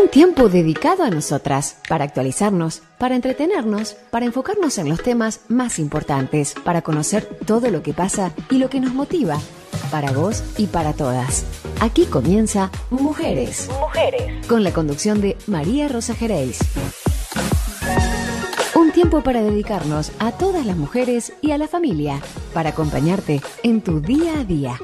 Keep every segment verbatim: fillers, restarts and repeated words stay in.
Un tiempo dedicado a nosotras, para actualizarnos, para entretenernos, para enfocarnos en los temas más importantes, para conocer todo lo que pasa y lo que nos motiva, para vos y para todas. Aquí comienza Mujeres, Mujeres, con la conducción de María Rosa Gereis. Un tiempo para dedicarnos a todas las mujeres y a la familia, para acompañarte en tu día a día.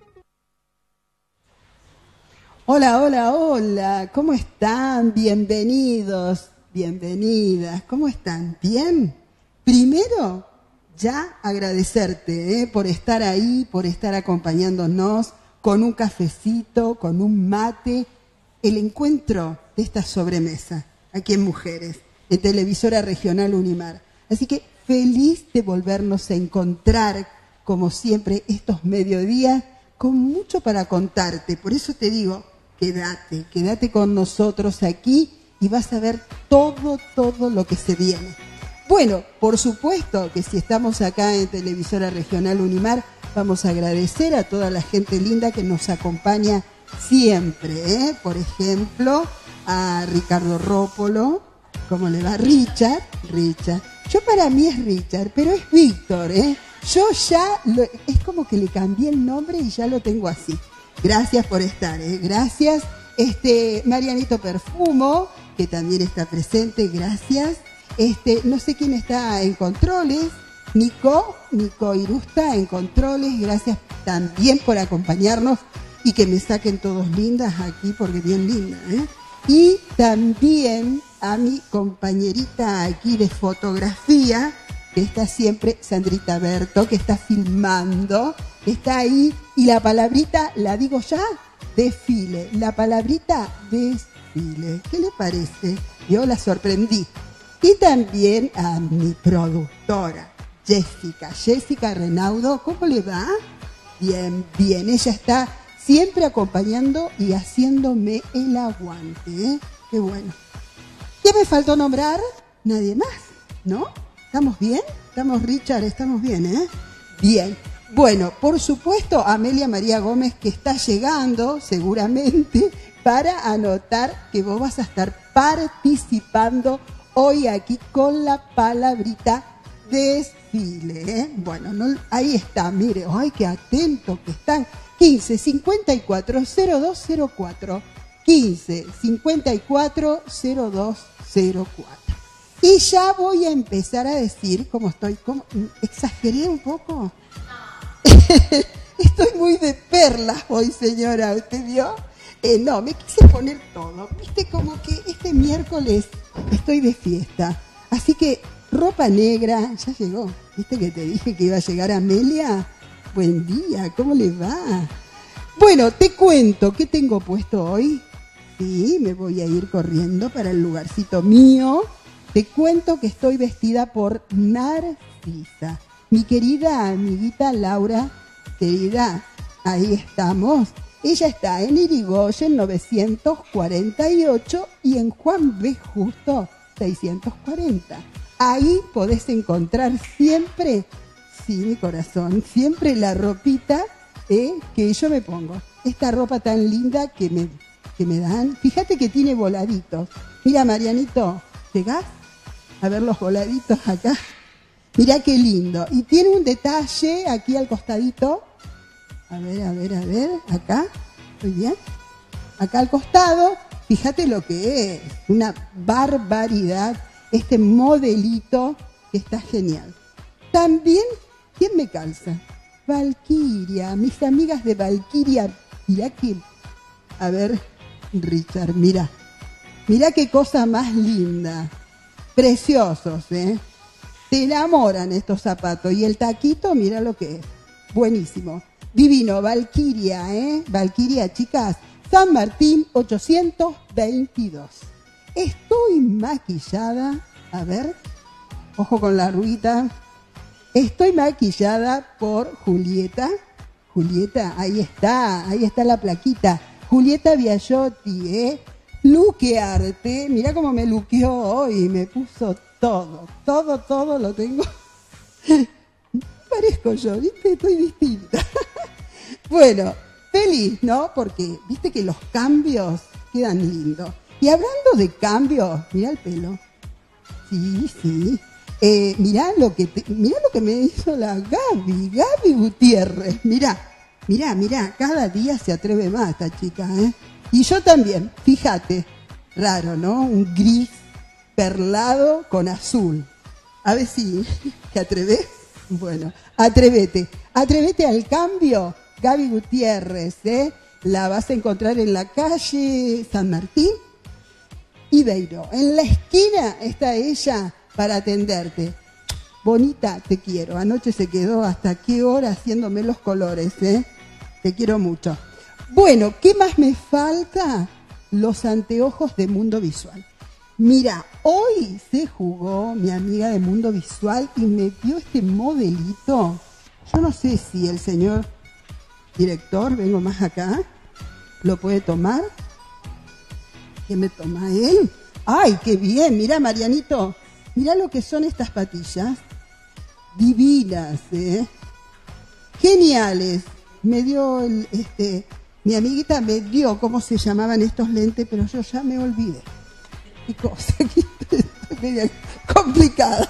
Hola, hola, hola, ¿cómo están? Bienvenidos, bienvenidas, ¿cómo están? ¿Bien? Primero, ya agradecerte ¿eh? por estar ahí, por estar acompañándonos con un cafecito, con un mate, el encuentro de esta sobremesa, aquí en Mujeres, en Televisora Regional Unimar. Así que feliz de volvernos a encontrar, como siempre, estos mediodías, con mucho para contarte. Por eso te digo, quédate, quédate con nosotros aquí y vas a ver todo, todo lo que se viene. Bueno, por supuesto que si estamos acá en Televisora Regional Unimar, vamos a agradecer a toda la gente linda que nos acompaña siempre, ¿eh? Por ejemplo, a Ricardo Rópolo, ¿cómo le va? Richard, Richard. Yo para mí es Richard, pero es Víctor, ¿eh? Yo ya, lo, es como que le cambié el nombre y ya lo tengo así. Gracias por estar, ¿eh? Gracias. Este, Marianito Perfumo, que también está presente, gracias. Este, no sé quién está en controles. Nico, Nico Irusta en controles, gracias también por acompañarnos y que me saquen todos lindas aquí, porque bien linda, ¿eh? Y también a mi compañerita aquí de fotografía, que está siempre, Sandrita Berto, que está filmando, que está ahí, y la palabrita, la digo ya, desfile, la palabrita desfile. ¿Qué le parece? Yo la sorprendí. Y también a mi productora, Jessica, Jessica Renaudo, ¿cómo le va? Bien, bien, ella está siempre acompañando y haciéndome el aguante, ¿eh? Qué bueno. ¿Qué me faltó nombrar? Nadie más, ¿no? ¿Estamos bien? ¿Estamos, Richard? ¿Estamos bien, eh? Bien. Bueno, por supuesto, Amelia María Gómez, que está llegando, seguramente, para anotar que vos vas a estar participando hoy aquí con la palabrita desfile, ¿eh? Bueno, no, ahí está, mire, ¡ay, qué atento que están! quince cincuenta y cuatro cero dos cero cuatro. quince cincuenta y cuatro cero dos cero cuatro. Y ya voy a empezar a decir cómo estoy, cómo, ¿exageré un poco? Estoy muy de perlas hoy, señora, ¿usted vio? Eh, no, me quise poner todo, viste, como que este miércoles estoy de fiesta, así que ropa negra, ya llegó, viste que te dije que iba a llegar Amelia. Buen día, ¿cómo le va? Bueno, te cuento, ¿qué tengo puesto hoy? Sí, me voy a ir corriendo para el lugarcito mío. Te cuento que estoy vestida por Narcisa, mi querida amiguita Laura, querida, ahí estamos. Ella está en Irigoyen novecientos cuarenta y ocho y en Juan B. Justo seiscientos cuarenta. Ahí podés encontrar siempre, sí, mi corazón, siempre la ropita eh, que yo me pongo. Esta ropa tan linda que me, que me dan. Fíjate que tiene voladitos. Mira, Marianito, ¿llegás? A ver los voladitos acá. Mirá qué lindo. Y tiene un detalle aquí al costadito. A ver, a ver, a ver. Acá. ¿Estoy bien? Acá al costado. Fíjate lo que es. Una barbaridad. Este modelito que está genial. También, ¿quién me calza? Valquiria. Mis amigas de Valquiria. Mirá que... A ver, Richard, mirá. Mirá qué cosa más linda. Preciosos, ¿eh? Te enamoran estos zapatos. Y el taquito, mira lo que es. Buenísimo. Divino, Valquiria, ¿eh? Valquiria, chicas. San Martín ochocientos veintidós. Estoy maquillada. A ver. Ojo con la ruita. Estoy maquillada por Julieta. Julieta, ahí está. Ahí está la plaquita. Julieta Biagiotti, ¿eh? Luquearte, mirá cómo me luqueó hoy, me puso todo, todo, todo lo tengo. Parezco yo, ¿viste? Estoy distinta. Bueno, feliz, ¿no? Porque, viste que los cambios quedan lindos. Y hablando de cambio, mirá el pelo. Sí, sí. Eh, mirá lo que te, mirá lo que me hizo la Gaby, Gaby Gutiérrez. Mirá, mirá, mirá, cada día se atreve más esta chica, ¿eh? Y yo también, fíjate, raro, ¿no? Un gris perlado con azul. A ver si te atreves. Bueno, atrévete, atrévete al cambio, Gaby Gutiérrez, ¿eh? La vas a encontrar en la calle San Martín y Beiró. En la esquina está ella para atenderte. Bonita, te quiero. Anoche se quedó hasta qué hora haciéndome los colores, ¿eh? Te quiero mucho. Bueno, ¿qué más me falta? Los anteojos de Mundo Visual. Mira, hoy se jugó mi amiga de Mundo Visual y me dio este modelito. Yo no sé si el señor director, vengo más acá, lo puede tomar. ¿Qué me toma él? ¡Ay, qué bien! Mira, Marianito, mira lo que son estas patillas. Divinas, ¿eh? Geniales. Me dio el, este, mi amiguita me dio cómo se llamaban estos lentes, pero yo ya me olvidé. Qué cosa, que estoy media complicada.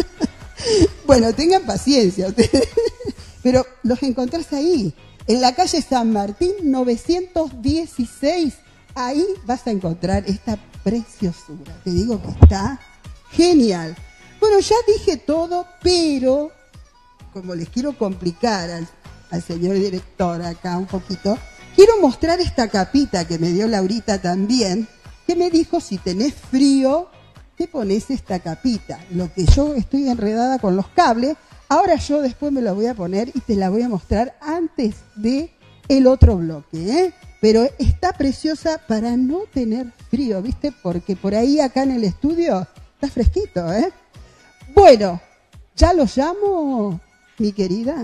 Bueno, tengan paciencia ustedes. Pero los encontrás ahí, en la calle San Martín novecientos dieciséis. Ahí vas a encontrar esta preciosura. Te digo que está genial. Bueno, ya dije todo, pero como les quiero complicar al, al señor director acá un poquito, quiero mostrar esta capita que me dio Laurita también, que me dijo, si tenés frío, te pones esta capita. Lo que yo estoy enredada con los cables, ahora yo después me la voy a poner y te la voy a mostrar antes de el otro bloque, ¿eh? Pero está preciosa para no tener frío, ¿viste? Porque por ahí acá en el estudio está fresquito, ¿eh? Bueno, ¿ya lo llamo, mi querida?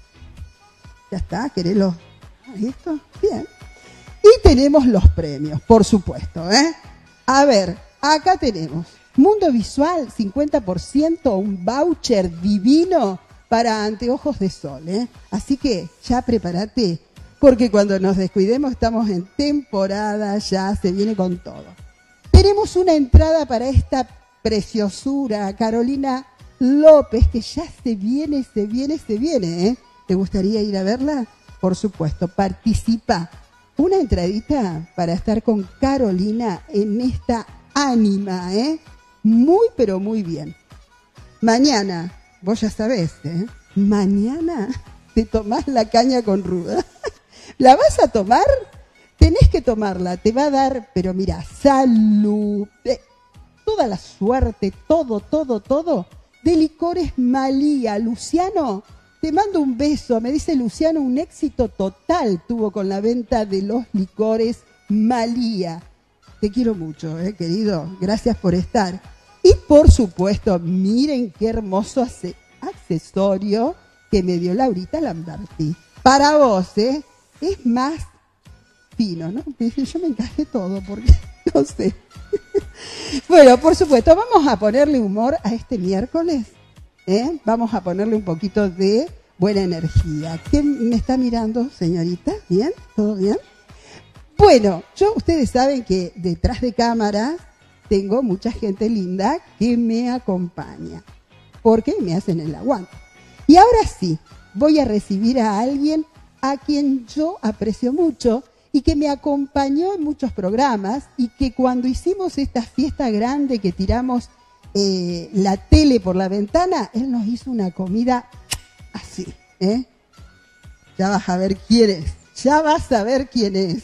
¿Ya está? ¿Querés los... ¿Listo? Bien. Y tenemos los premios, por supuesto, ¿eh? A ver, acá tenemos Mundo Visual, cincuenta por ciento, un voucher divino para anteojos de sol, ¿eh? Así que ya prepárate, porque cuando nos descuidemos estamos en temporada, ya se viene con todo. Tenemos una entrada para esta preciosura, Carolina López, que ya se viene, se viene, se viene, ¿eh? ¿Te gustaría ir a verla? Por supuesto, participa. Una entradita para estar con Carolina en esta ánima, ¿eh? Muy, pero muy bien. Mañana, vos ya sabés, ¿eh? Mañana te tomás la caña con ruda. ¿La vas a tomar? Tenés que tomarla, te va a dar, pero mira, salud, eh, toda la suerte, todo, todo, todo, de Licores Malía. Luciano, te mando un beso. Me dice Luciano, un éxito total tuvo con la venta de los licores Malía. Te quiero mucho, eh, querido. Gracias por estar. Y por supuesto, miren qué hermoso accesorio que me dio Laurita Lamberti. Para vos, ¿eh? Es más fino, ¿no? Yo me encajé todo porque no sé. Bueno, por supuesto, vamos a ponerle humor a este miércoles, ¿eh? Vamos a ponerle un poquito de buena energía. ¿Quién me está mirando, señorita? ¿Bien? ¿Todo bien? Bueno, yo, ustedes saben que detrás de cámaras tengo mucha gente linda que me acompaña, porque me hacen el aguante. Y ahora sí, voy a recibir a alguien a quien yo aprecio mucho y que me acompañó en muchos programas, y que cuando hicimos esta fiesta grande que tiramos eh, la tele por la ventana, él nos hizo una comida así, ¿eh? Ya vas a ver quién es, ya vas a ver quién es.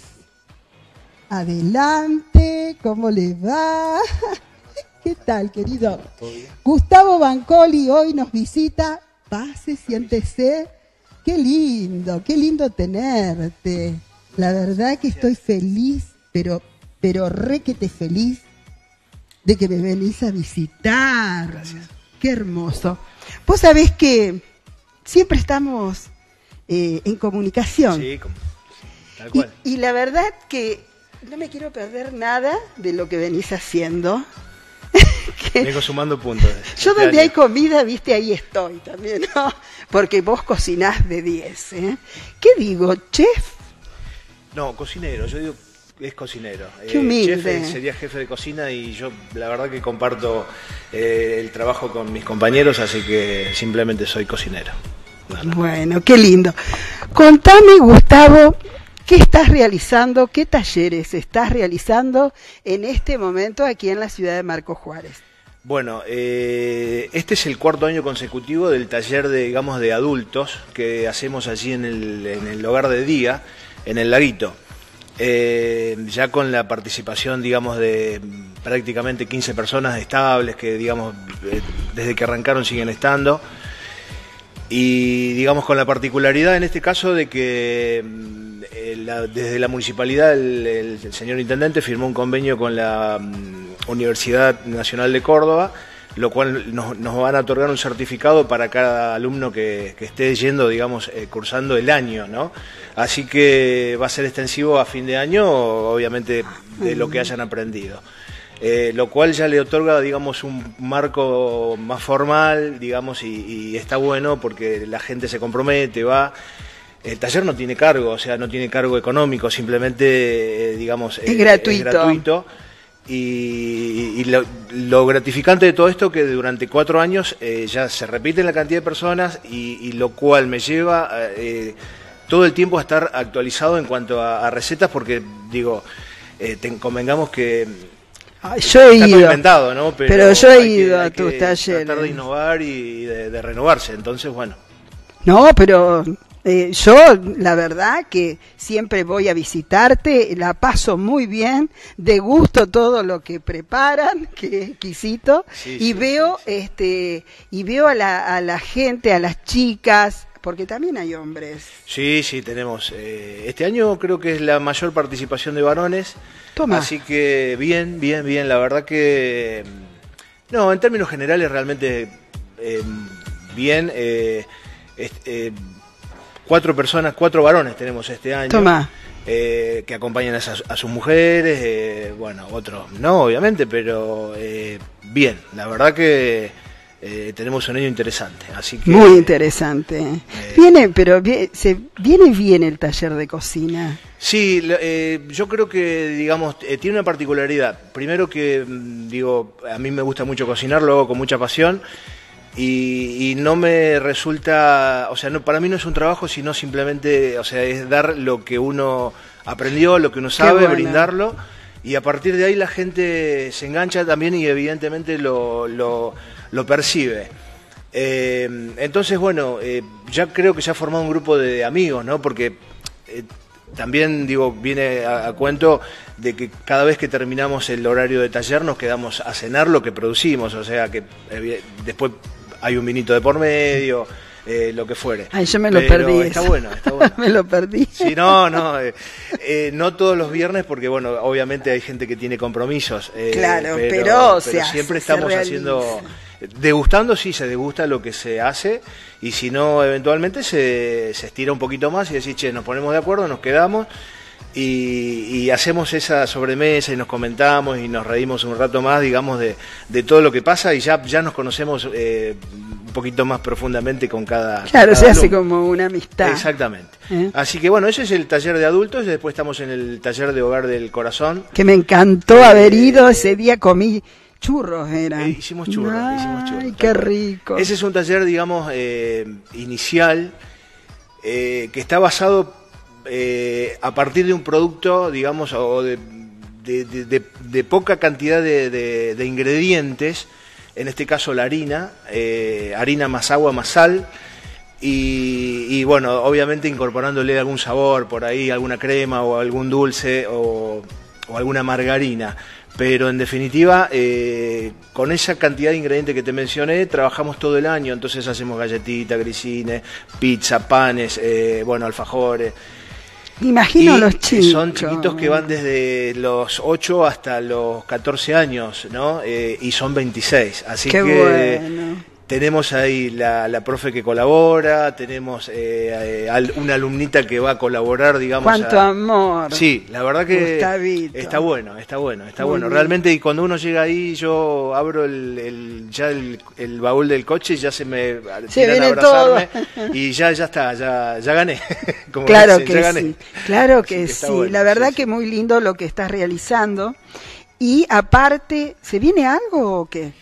Adelante, ¿cómo le va? ¿Qué tal, querido? Gustavo Bancoli hoy nos visita. Pase, siéntese. Qué lindo, qué lindo tenerte. La verdad que estoy feliz, pero, pero requete feliz de que me venís a visitar. Gracias. Qué hermoso. Vos sabés que siempre estamos eh, en comunicación. Sí, como, tal cual. Y, y la verdad que no me quiero perder nada de lo que venís haciendo. Vengo sumando puntos. Yo este donde año. hay comida, viste, ahí estoy también, ¿no? Porque vos cocinás de diez, ¿eh? ¿Qué digo, chef? No, cocinero. Yo digo es cocinero. Qué humilde. Eh, chef sería jefe de cocina y yo la verdad que comparto eh, el trabajo con mis compañeros, así que simplemente soy cocinero. Bueno, bueno, qué lindo. Contame, Gustavo, ¿qué estás realizando? ¿Qué talleres estás realizando en este momento aquí en la ciudad de Marcos Juárez? Bueno, eh, este es el cuarto año consecutivo del taller de, digamos, de adultos que hacemos allí en el, en el hogar de día, en el Laguito. Eh, ya con la participación, digamos, de prácticamente quince personas estables que, digamos, eh, desde que arrancaron siguen estando. Y, digamos, con la particularidad en este caso de que eh, la, desde la municipalidad el, el, el señor intendente firmó un convenio con la um, Universidad Nacional de Córdoba, lo cual nos, nos van a otorgar un certificado para cada alumno que, que esté yendo, digamos, eh, cursando el año, ¿no? Así que va a ser extensivo a fin de año, obviamente, de lo que hayan aprendido. Eh, lo cual ya le otorga, digamos, un marco más formal, digamos, y, y está bueno porque la gente se compromete, va. El taller no tiene cargo, o sea, no tiene cargo económico, simplemente, eh, digamos, es, eh, gratuito. es gratuito. Y, y lo, lo gratificante de todo esto que durante cuatro años eh, ya se repite la cantidad de personas y, y lo cual me lleva eh, todo el tiempo a estar actualizado en cuanto a, a recetas porque, digo, eh, te, convengamos que... Yo he está ido, inventado, ¿no? Pero, pero yo he hay ido que, a tus talleres. Tratar de innovar y de, de renovarse, entonces, bueno. No, pero eh, yo, la verdad que siempre voy a visitarte, la paso muy bien, degusto todo lo que preparan, que es exquisito, sí, y sí, veo, sí, sí. este, y veo a la, a la gente, a las chicas, porque también hay hombres. Sí, sí, tenemos. Eh, este año creo que es la mayor participación de varones. Toma. Así que bien, bien, bien. La verdad que... No, en términos generales realmente eh, bien. Eh, eh, cuatro personas, cuatro varones tenemos este año. Toma. Eh, que acompañan a, esas, a sus mujeres. Eh, bueno, otros no, obviamente, pero eh, bien. La verdad que... Eh, tenemos un año interesante, así que... Muy interesante. Eh, viene, pero viene, se, viene bien el taller de cocina. Sí, eh, yo creo que, digamos, eh, tiene una particularidad. Primero que, digo, a mí me gusta mucho cocinar, lo hago con mucha pasión y, y no me resulta, o sea, no, para mí no es un trabajo, sino simplemente, o sea, es dar lo que uno aprendió, lo que uno sabe, bueno. brindarlo. Y a partir de ahí la gente se engancha también y evidentemente lo, lo, lo percibe. Eh, entonces, bueno, eh, ya creo que se ha formado un grupo de amigos, ¿no? Porque eh, también, digo, viene a, a cuento de que cada vez que terminamos el horario de taller nos quedamos a cenar lo que producimos, o sea que eh, después hay un vinito de por medio... Eh, lo que fuere. Ay, yo me lo pero perdí. Está bueno, está bueno. Me lo perdí. Sí, no, no, eh, eh, no todos los viernes porque, bueno, obviamente hay gente que tiene compromisos. Eh, claro, pero, pero, pero se siempre hace, estamos se haciendo, degustando, sí, se degusta lo que se hace y si no, eventualmente se, se estira un poquito más y decís, che, nos ponemos de acuerdo, nos quedamos y, y hacemos esa sobremesa y nos comentamos y nos reímos un rato más, digamos, de, de todo lo que pasa y ya, ya nos conocemos eh, un poquito más profundamente con cada... Claro, cada se hace alumno. Como una amistad. Exactamente. ¿Eh? Así que bueno, ese es el taller de adultos y después estamos en el taller de hogar del corazón. Que me encantó eh, haber ido, ese día comí churros, eran. Eh, hicimos churros, Ay, hicimos churros. Ay, qué rico. Ese es un taller, digamos, eh, inicial, eh, que está basado eh, a partir de un producto, digamos, o de, de, de, de, de poca cantidad de, de, de ingredientes, en este caso la harina, eh, harina más agua más sal, y, y bueno, obviamente incorporándole algún sabor por ahí, alguna crema o algún dulce o, o alguna margarina. Pero en definitiva, eh, con esa cantidad de ingredientes que te mencioné, trabajamos todo el año, entonces hacemos galletitas, grisines, pizza, panes, eh, bueno, alfajores. Imagino y los chicos. Son chiquitos que van desde los ocho hasta los catorce años, ¿no? Eh, y son veintiséis, así Qué que bueno. tenemos ahí la, la profe que colabora, tenemos eh, eh, una alumnita que va a colaborar, digamos. ¡Cuánto a... amor! Sí, la verdad que Gustavito. Está bueno, está bueno, está Muy bueno. bien. Realmente, y cuando uno llega ahí, yo abro el, el ya el, el baúl del coche y ya se me Se tiran a viene abrazarme todo. y ya ya está, ya ya gané. Como Claro dicen, que ya gané. sí, claro que Así que está sí. bueno, La verdad sí, que sí. muy lindo lo que estás realizando. Y aparte, ¿se viene algo o qué?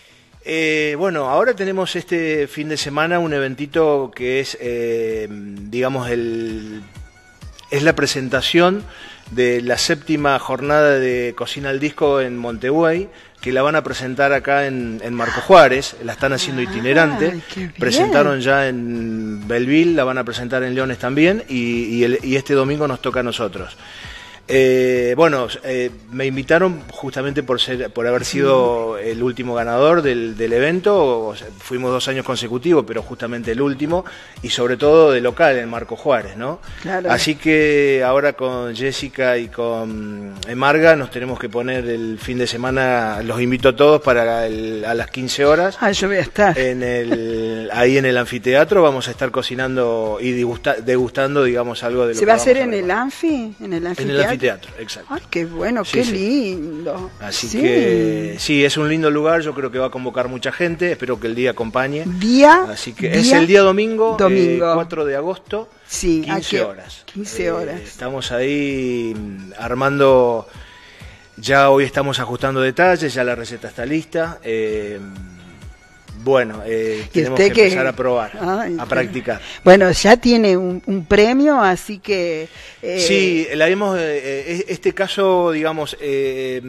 Eh, bueno, ahora tenemos este fin de semana un eventito que es, eh, digamos, el es la presentación de la séptima jornada de Cocina al Disco en Montevideo, que la van a presentar acá en, en Marco Juárez, la están haciendo itinerante. Ay, qué bien. Presentaron ya en Belleville, la van a presentar en Leones también, y, y, el, y este domingo nos toca a nosotros. Eh, bueno, eh, me invitaron justamente por ser, por haber sido el último ganador del, del evento. O sea, fuimos dos años consecutivos, pero justamente el último, y sobre todo de local en Marco Juárez, ¿no? Claro. Así que ahora con Jessica y con Marga nos tenemos que poner el fin de semana. Los invito a todos para el, a las quince horas. Ah, yo voy a estar. En el, ahí en el anfiteatro vamos a estar cocinando y degusta, degustando, digamos, algo de lo ¿Se que va a vamos hacer en preparar. el anfi? ¿En el En anfiteatro? el anfiteatro, exacto. Ay, qué bueno, Sí, qué sí. lindo. Así Sí. que sí, es un lindo lugar, yo creo que va a convocar mucha gente, espero que el día acompañe. Día. Así que día, es el día domingo, domingo. eh, cuatro de agosto, Sí, ¿a quince qué? horas. quince Eh, horas. estamos ahí mm, armando, ya hoy estamos ajustando detalles, ya la receta está lista. eh, Bueno, eh, ¿Y tenemos usted que qué? empezar a probar, Ay, a qué- practicar. Bueno, ya tiene un, un premio, así que... eh, Sí, la hemos, eh, este caso, digamos, eh,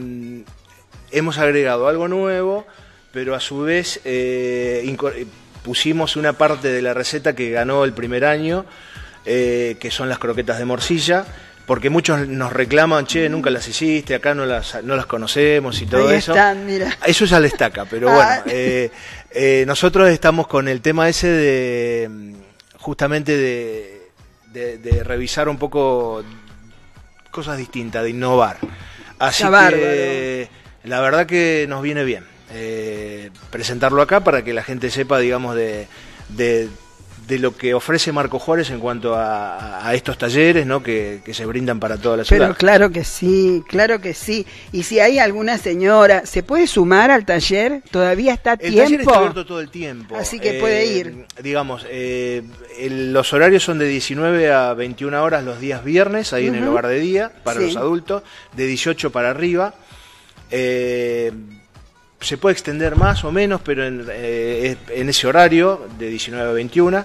hemos agregado algo nuevo, pero a su vez eh, inco- pusimos una parte de la receta que ganó el primer año, eh, que son las croquetas de morcilla, porque muchos nos reclaman, che, nunca las hiciste, acá no las, no las conocemos y todo ahí eso. están, mira. Eso ya le estaca, pero Ah. bueno, eh, eh, nosotros estamos con el tema ese de, justamente de, de, de revisar un poco cosas distintas, de innovar. Así Está que la verdad que nos viene bien eh, presentarlo acá para que la gente sepa, digamos, de, de, de lo que ofrece Marco Juárez en cuanto a, a estos talleres, ¿no? que, que se brindan para toda la ciudad. Pero claro que sí, claro que sí. Y si hay alguna señora, ¿se puede sumar al taller? ¿Todavía está a El tiempo? taller está abierto todo el tiempo. Así que puede ir. Digamos, eh, el- los horarios son de diecinueve a veintiuna horas los días viernes, ahí en el Ujú. hogar de día, para Sí. los adultos, de dieciocho para arriba. Eh, se puede extender más o menos, pero en, eh, en ese horario, de diecinueve a veintiuna.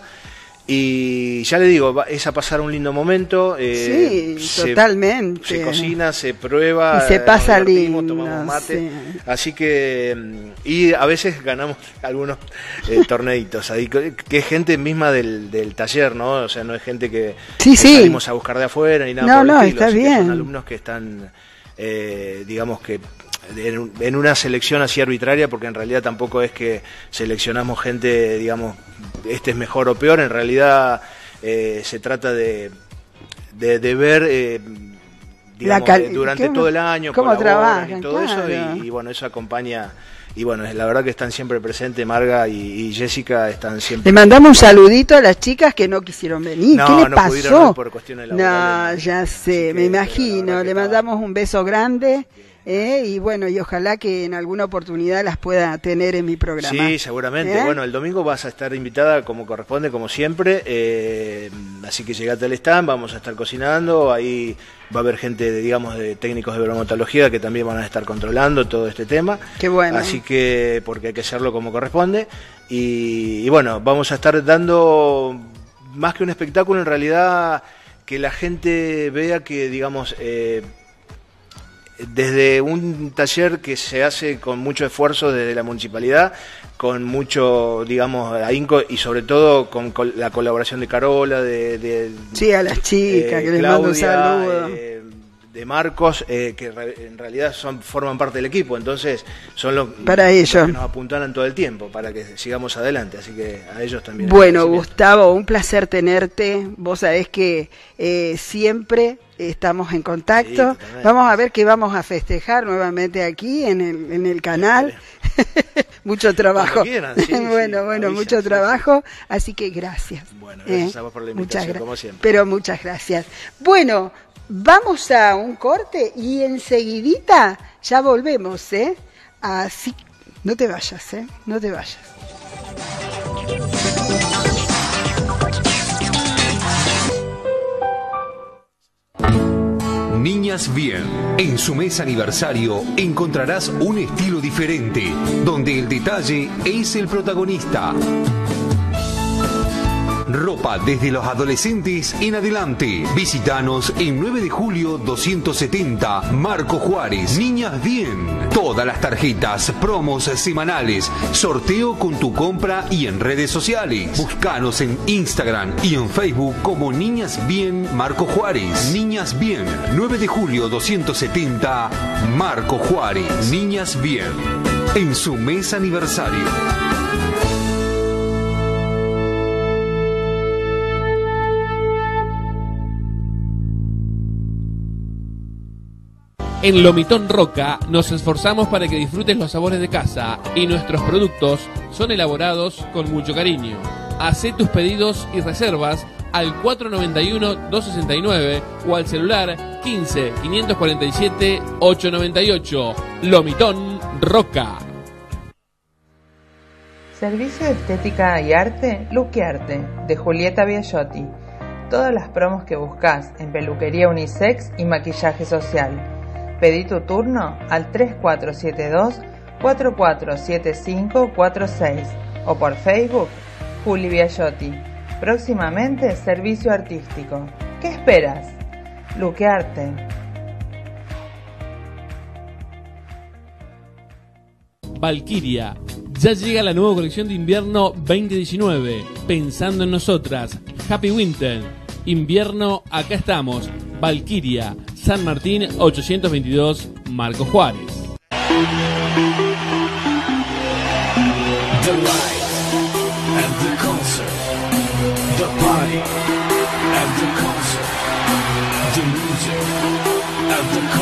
Y ya le digo, va- es a pasar un lindo momento. eh, Sí, se- totalmente. Se cocina, se prueba. Y se pasa nos divertimos, lindo, tomamos mate. sí. Así que, mm, y a veces ganamos algunos eh, torneitos, ahí, que que es gente misma del, del taller, ¿no? O sea, no es gente que, Sí, que sí. salimos a buscar de afuera ni nada No, por el no, estilo, está así que bien. son alumnos que están, eh, digamos que en, un- en una selección así arbitraria, porque en realidad tampoco es que seleccionamos gente, digamos, este es mejor o peor, en realidad eh, se trata de, de, de ver... eh, digamos, cal- eh, durante ¿qué- todo el año cómo colaboran trabajan? y todo Claro. eso y, y bueno, eso acompaña y bueno, es la verdad que están siempre presentes. Marga y, y Jessica están siempre. Le mandamos un saludito a las chicas que no quisieron venir. No, ¿Qué le no pasó? pudieron, no, por cuestiones No, laborales, no. ya Así sé, que, me pero la imagino. verdad que Le estaba- mandamos un beso grande. ¿eh? Y bueno, y ojalá que en alguna oportunidad las pueda tener en mi programa. Sí, seguramente. ¿Eh? Bueno, el domingo vas a estar invitada como corresponde, como siempre. eh, así que llegate al stand, vamos a estar cocinando. Ahí va a haber gente, de, digamos, de técnicos de bromatología que también van a estar controlando todo este tema. Qué bueno. Así que, porque hay que hacerlo como corresponde. Y, y bueno, vamos a estar dando más que un espectáculo, en realidad, que la gente vea que, digamos, eh, desde un taller que se hace con mucho esfuerzo desde la municipalidad, con mucho, digamos, ahínco y sobre todo con col- la colaboración de Carola, de, de Sí, a las chicas, eh, que les mando un Claudia, saludo. eh, de Marcos, eh, que re- en realidad son forman parte del equipo, entonces son los, Para los ellos. que nos apuntalan todo el tiempo para que sigamos adelante, así que a ellos también. Bueno, agradecimiento. Gustavo, un placer tenerte. Vos sabés que eh, siempre estamos en contacto. Sí, totalmente. Vamos a ver qué vamos a festejar nuevamente aquí en el, en el canal. mucho trabajo. Quieran, sí, bueno, sí, bueno, avisen, mucho sí, trabajo, sí. Así que gracias. Bueno, gracias eh, a vos por la invitación, muchas como siempre. Pero muchas gracias. Bueno, vamos a un corte y enseguidita ya volvemos, ¿eh? Así, no te vayas, ¿eh? No te vayas. Niñas Bien. En su mes aniversario encontrarás un estilo diferente, donde el detalle es el protagonista. Ropa desde los adolescentes en adelante. Visítanos en nueve de julio doscientos setenta, Marco Juárez. Niñas Bien. Todas las tarjetas, promos semanales, sorteo con tu compra y en redes sociales. Búscanos en Instagram y en Facebook como Niñas Bien Marco Juárez. Niñas Bien. nueve de julio doscientos setenta, Marco Juárez. Niñas Bien. En su mes aniversario. En Lomitón Roca nos esforzamos para que disfrutes los sabores de casa y nuestros productos son elaborados con mucho cariño. Hacé tus pedidos y reservas al cuatro nueve uno, dos seis nueve o al celular quince, quinientos cuarenta y siete, ochocientos noventa y ocho. Lomitón Roca. Servicio de estética y arte, Luquearte, de Julieta Biagiotti. Todas las promos que buscas en peluquería unisex y maquillaje social. Pedí tu turno al tres cuatro siete dos, cuatro cuatro siete cinco cuatro seis o por Facebook, Juli Biagiotti. Próximamente, servicio artístico. ¿Qué esperas? Luquearte. Valkyria. Ya llega la nueva colección de invierno veinte diecinueve. Pensando en nosotras. Happy Winter. Invierno, acá estamos. Valkyria, San Martín ochocientos veintidós, Marco Juárez. The light and the concert, the party and the concert, the music and the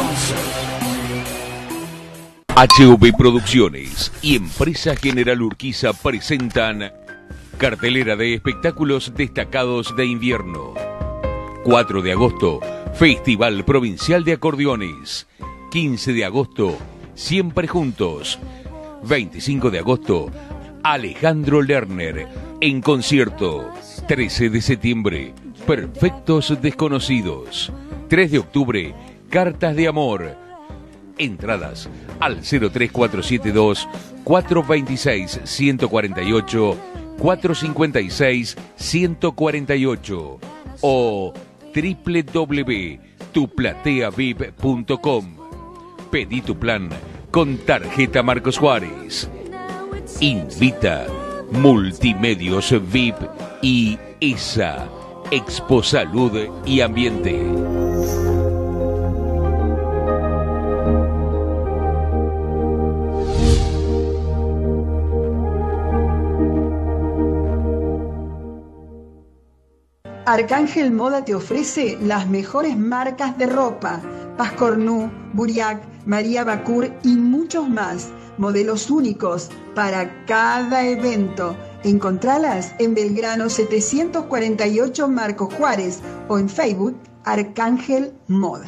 concert. H V Producciones y Empresa General Urquiza presentan cartelera de espectáculos destacados de invierno. cuatro de agosto, Festival Provincial de Acordeones. quince de agosto, Siempre Juntos. veinticinco de agosto, Alejandro Lerner en concierto. trece de septiembre, Perfectos Desconocidos. tres de octubre, Cartas de Amor. Entradas al cero tres cuatro siete dos, cuatro dos seis, uno cuatro ocho, cuatro cinco seis, uno cuatro ocho o doble u doble u doble u punto tu platea v i p punto com. Pedí tu plan con tarjeta Marcos Juárez. Invita Multimedios V I P y E S A, Expo Salud y Ambiente. Arcángel Moda te ofrece las mejores marcas de ropa: Pascornú, Buriac, María Bacur y muchos más. Modelos únicos para cada evento. Encontralas en Belgrano setecientos cuarenta y ocho, Marco Juárez, o en Facebook Arcángel Moda.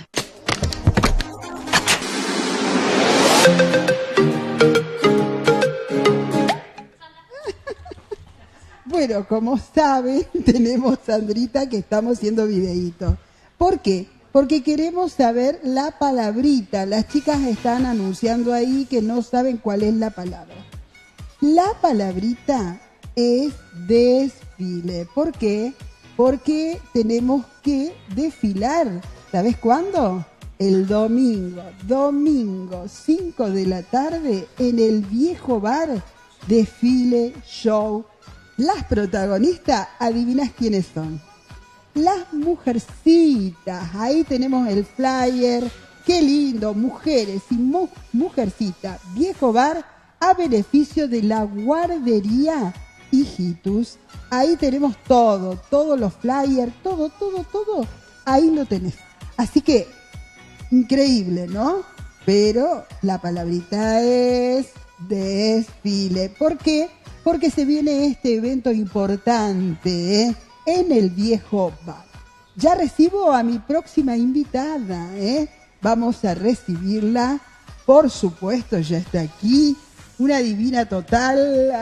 Bueno, como saben, tenemos a Sandrita que estamos haciendo videitos. ¿Por qué? Porque queremos saber la palabrita. Las chicas están anunciando ahí que no saben cuál es la palabra. La palabrita es desfile. ¿Por qué? Porque tenemos que desfilar. ¿Sabes cuándo? El domingo. Domingo, cinco de la tarde, en el Viejo Bar, desfile, show. Las protagonistas, ¿adivinas quiénes son? Las mujercitas. Ahí tenemos el flyer. Qué lindo, mujeres y mu- mujercitas. Viejo Bar a beneficio de la guardería Hijitus. Ahí tenemos todo, todos los flyers, todo, todo, todo. Ahí lo tenés. Así que, increíble, ¿no? Pero la palabrita es desfile. ¿Por qué? Porque se viene este evento importante, ¿eh? En el Viejo Bar. Ya recibo a mi próxima invitada, ¿eh? Vamos a recibirla, por supuesto, ya está aquí, una divina total.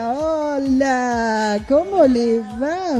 Hola, ¿cómo le va?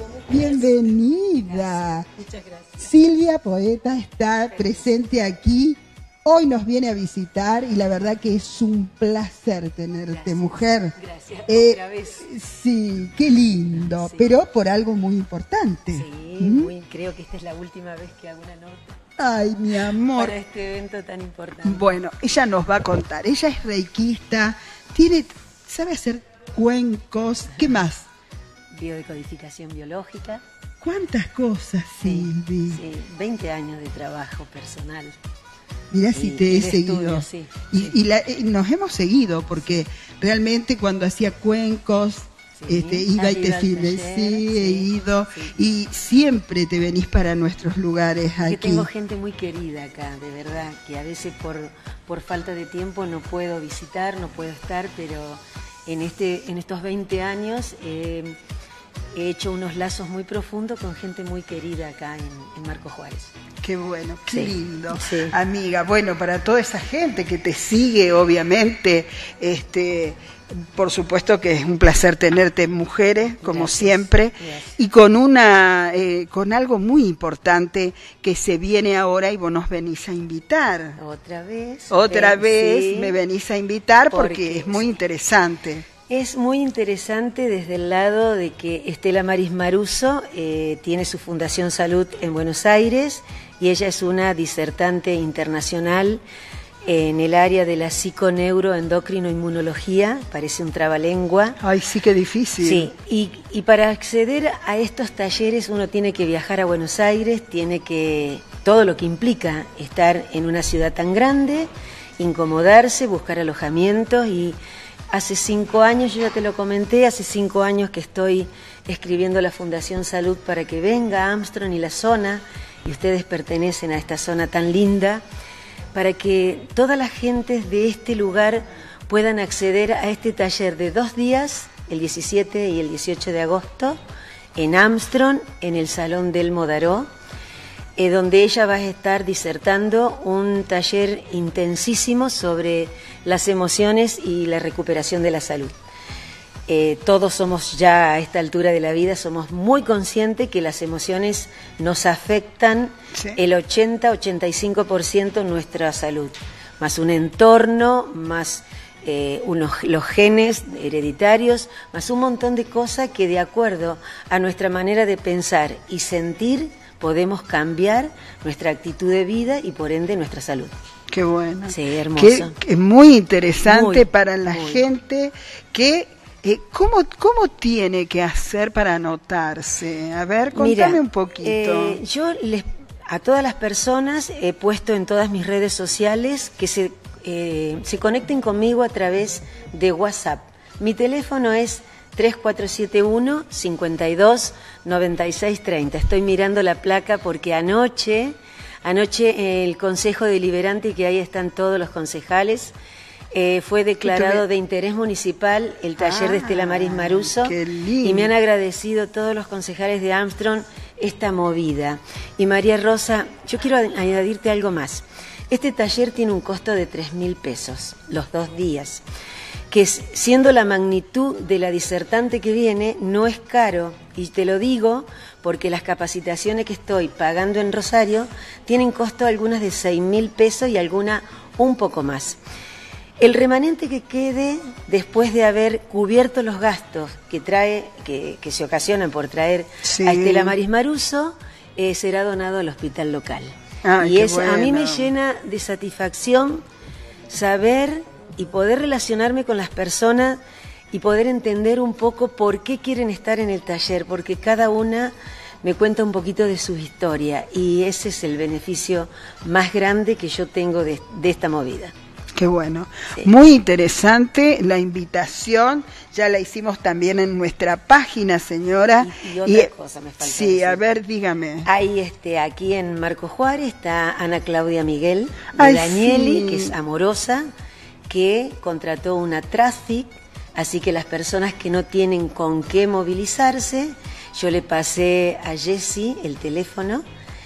Bienvenida. Muchas gracias. Silvia Poeta está presente aquí. Hoy nos viene a visitar y la verdad que es un placer tenerte, Gracias. Mujer. Gracias, Eh, otra vez. Sí, qué lindo, Sí. pero por algo muy importante. Sí, ¿Mm? muy, creo que esta es la última vez que hago una nota Ay, mi amor. para este evento tan importante. Bueno, ella nos va a contar. Ella es reikista, tiene, sabe hacer cuencos. ¿Qué más? Biodecodificación biológica. ¿Cuántas cosas, Silvi? Sí, veinte años de trabajo personal. Mirá si Y- te y he de seguido. estudio, sí, y sí. y la- y nos hemos seguido porque realmente cuando hacía cuencos, Sí, este, iba has y te ido al filmé. taller, Sí, he sí, ido. sí. Y siempre te venís para nuestros lugares Que aquí. tengo gente muy querida acá, de verdad, que a veces por, por falta de tiempo no puedo visitar, no puedo estar, pero en, este, en estos veinte años eh, he hecho unos lazos muy profundos con gente muy querida acá en, en Marco Juárez. Qué bueno, qué Sí, lindo. sí. Amiga, bueno, para toda esa gente que te sigue, obviamente, este, por supuesto que es un placer tenerte, Mujeres, como Gracias, siempre, gracias. y con una, eh, con algo muy importante que se viene ahora y vos nos venís a invitar. Otra vez. Otra ven, vez sí. me venís a invitar porque, Porque es muy sí. interesante. Es muy interesante desde el lado de que Estela Maris Maruso eh, tiene su Fundación Salud en Buenos Aires y ella es una disertante internacional en el área de la psiconeuroendocrinoinmunología, parece un trabalengua. Ay, sí, qué difícil. Sí, y, y para acceder a estos talleres uno tiene que viajar a Buenos Aires, tiene que, todo lo que implica estar en una ciudad tan grande, incomodarse, buscar alojamientos y hace cinco años, yo ya te lo comenté, hace cinco años que estoy escribiendo a la Fundación Salud para que venga Armstrong y la zona, y ustedes pertenecen a esta zona tan linda, para que todas las gentes de este lugar puedan acceder a este taller de dos días, el diecisiete y el dieciocho de agosto, en Armstrong, en el Salón del Modaró, eh, donde ella va a estar disertando un taller intensísimo sobre las emociones y la recuperación de la salud. Eh, todos somos ya a esta altura de la vida, somos muy conscientes que las emociones nos afectan Sí. el ochenta a ochenta y cinco por ciento nuestra salud, más un entorno, más eh, unos, los genes hereditarios, más un montón de cosas que de acuerdo a nuestra manera de pensar y sentir podemos cambiar nuestra actitud de vida y por ende nuestra salud. Qué bueno. Sí, hermoso. Qué, qué muy interesante Muy, para la muy. gente que... Eh, ¿cómo, ¿Cómo tiene que hacer para anotarse? A ver, contame Mira, un poquito. eh, yo les, a todas las personas he puesto en todas mis redes sociales que se, eh, se conecten conmigo a través de WhatsApp. Mi teléfono es tres cuatro siete uno, cinco dos, nueve seis tres cero. Estoy mirando la placa porque anoche, anoche el Consejo Deliberante, que ahí están todos los concejales, Eh, fue declarado de interés municipal el taller Ah, de Estela Maris Maruso qué lindo. y me han agradecido todos los concejales de Armstrong esta movida. Y María Rosa, yo quiero añadirte algo más. Este taller tiene un costo de tres mil pesos, los dos días, que es, siendo la magnitud de la disertante que viene, no es caro. Y te lo digo porque las capacitaciones que estoy pagando en Rosario tienen costo algunas de seis mil pesos y algunas un poco más. El remanente que quede después de haber cubierto los gastos que trae, que, que se ocasionan por traer Sí. a Estela Maris Maruso, eh, será donado al hospital local. Ay, y qué es, a mí me bueno. llena de satisfacción saber y poder relacionarme con las personas y poder entender un poco por qué quieren estar en el taller, porque cada una me cuenta un poquito de su historia y ese es el beneficio más grande que yo tengo de, de esta movida. Qué bueno. Sí. Muy interesante la invitación. Ya la hicimos también en nuestra página, señora. Y, y otra cosa me falta Sí, decir. a ver, dígame. Hay este, aquí en Marco Juárez está Ana Claudia Miguel de Ay, Danieli, sí. que es amorosa, que contrató una Traffic, así que las personas que no tienen con qué movilizarse, yo le pasé a Jessy el teléfono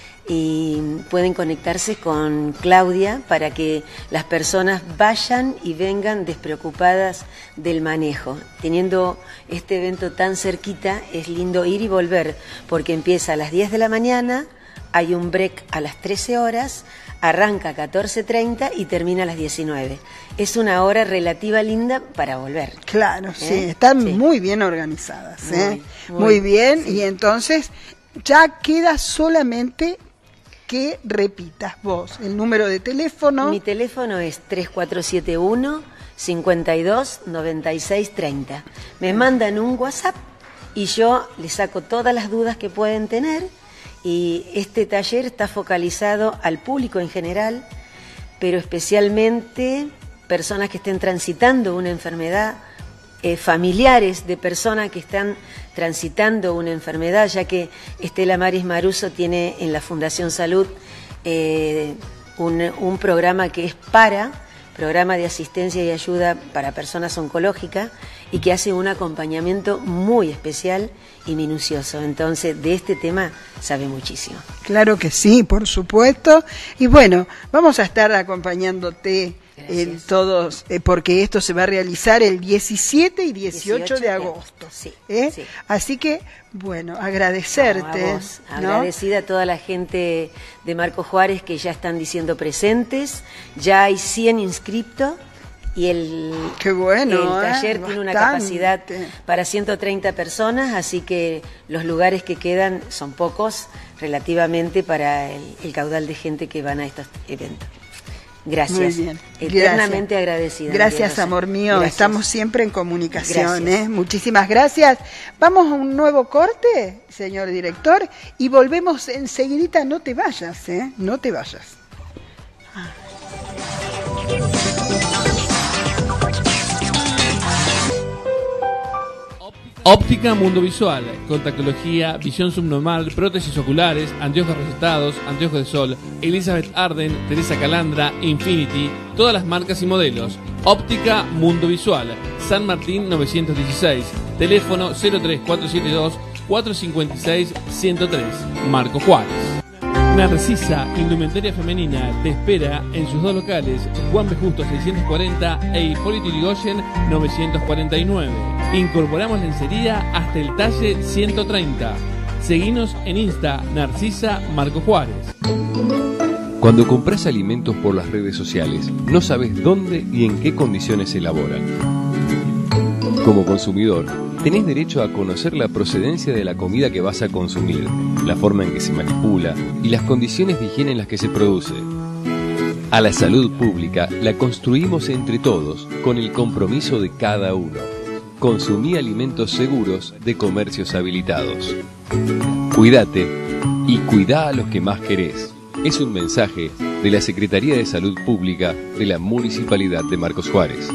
y pueden conectarse con Claudia para que las personas vayan y vengan despreocupadas del manejo. Teniendo este evento tan cerquita, es lindo ir y volver, porque empieza a las diez de la mañana, hay un break a las trece horas, arranca a catorce treinta y termina a las diecinueve. Es una hora relativa linda para volver. Claro, ¿Eh? sí, están Sí. muy bien organizadas. ¿eh? Muy, Muy, muy, bien, sí. y entonces ya queda solamente que repitas vos el número de teléfono. Mi teléfono es tres cuatro siete uno, cincuenta y dos, noventa y seis, treinta. Me mandan un WhatsApp y yo les saco todas las dudas que pueden tener, y este taller está focalizado al público en general, pero especialmente personas que estén transitando una enfermedad, eh, familiares de personas que están transitando una enfermedad, ya que Estela Maris Maruso tiene en la Fundación Salud eh, un, un programa que es para, programa de asistencia y ayuda para personas oncológicas, y que hace un acompañamiento muy especial y minucioso. Entonces, de este tema sabe muchísimo. Claro que sí, por supuesto. Y bueno, vamos a estar acompañándote en todos, eh, porque esto se va a realizar el diecisiete y dieciocho de agosto. Sí, ¿eh? sí. Así que, bueno, agradecerte. No, a vos. ¿no? Agradecida a toda la gente de Marco Juárez que ya están diciendo presentes. Ya hay cien inscriptos. Y el, Qué bueno, el taller ¿eh? tiene una Bastante. capacidad para ciento treinta personas, así que los lugares que quedan son pocos relativamente para el, el caudal de gente que van a estos eventos. Gracias. Muy bien. Eternamente Gracias. agradecida. Gracias, María Rosa. amor mío. Gracias. Estamos siempre en comunicación. Gracias. ¿eh? Muchísimas gracias. Vamos a un nuevo corte, señor director, y volvemos enseguidita. No te vayas, ¿eh? No te vayas. Óptica Mundo Visual, contactología, visión subnormal, prótesis oculares, anteojos recetados, anteojos de sol, Elizabeth Arden, Teresa Calandra, Infinity, todas las marcas y modelos. Óptica Mundo Visual, San Martín novecientos dieciséis, teléfono cero tres cuatro siete dos, cuatro cinco seis, uno cero tres, Marco Juárez. Narcisa, indumentaria femenina, te espera en sus dos locales, Juan B. Justo seiscientos cuarenta e Hipólito Yrigoyen novecientos cuarenta y nueve. Incorporamos lencería hasta el talle ciento treinta. Seguinos en Insta, Narcisa Marco Juárez. Cuando compras alimentos por las redes sociales, no sabes dónde y en qué condiciones se elaboran. Como consumidor, tenés derecho a conocer la procedencia de la comida que vas a consumir, la forma en que se manipula y las condiciones de higiene en las que se produce. A la salud pública la construimos entre todos con el compromiso de cada uno. Consumí alimentos seguros de comercios habilitados. Cuídate y cuidá a los que más querés. Es un mensaje de la Secretaría de Salud Pública de la Municipalidad de Marcos Juárez.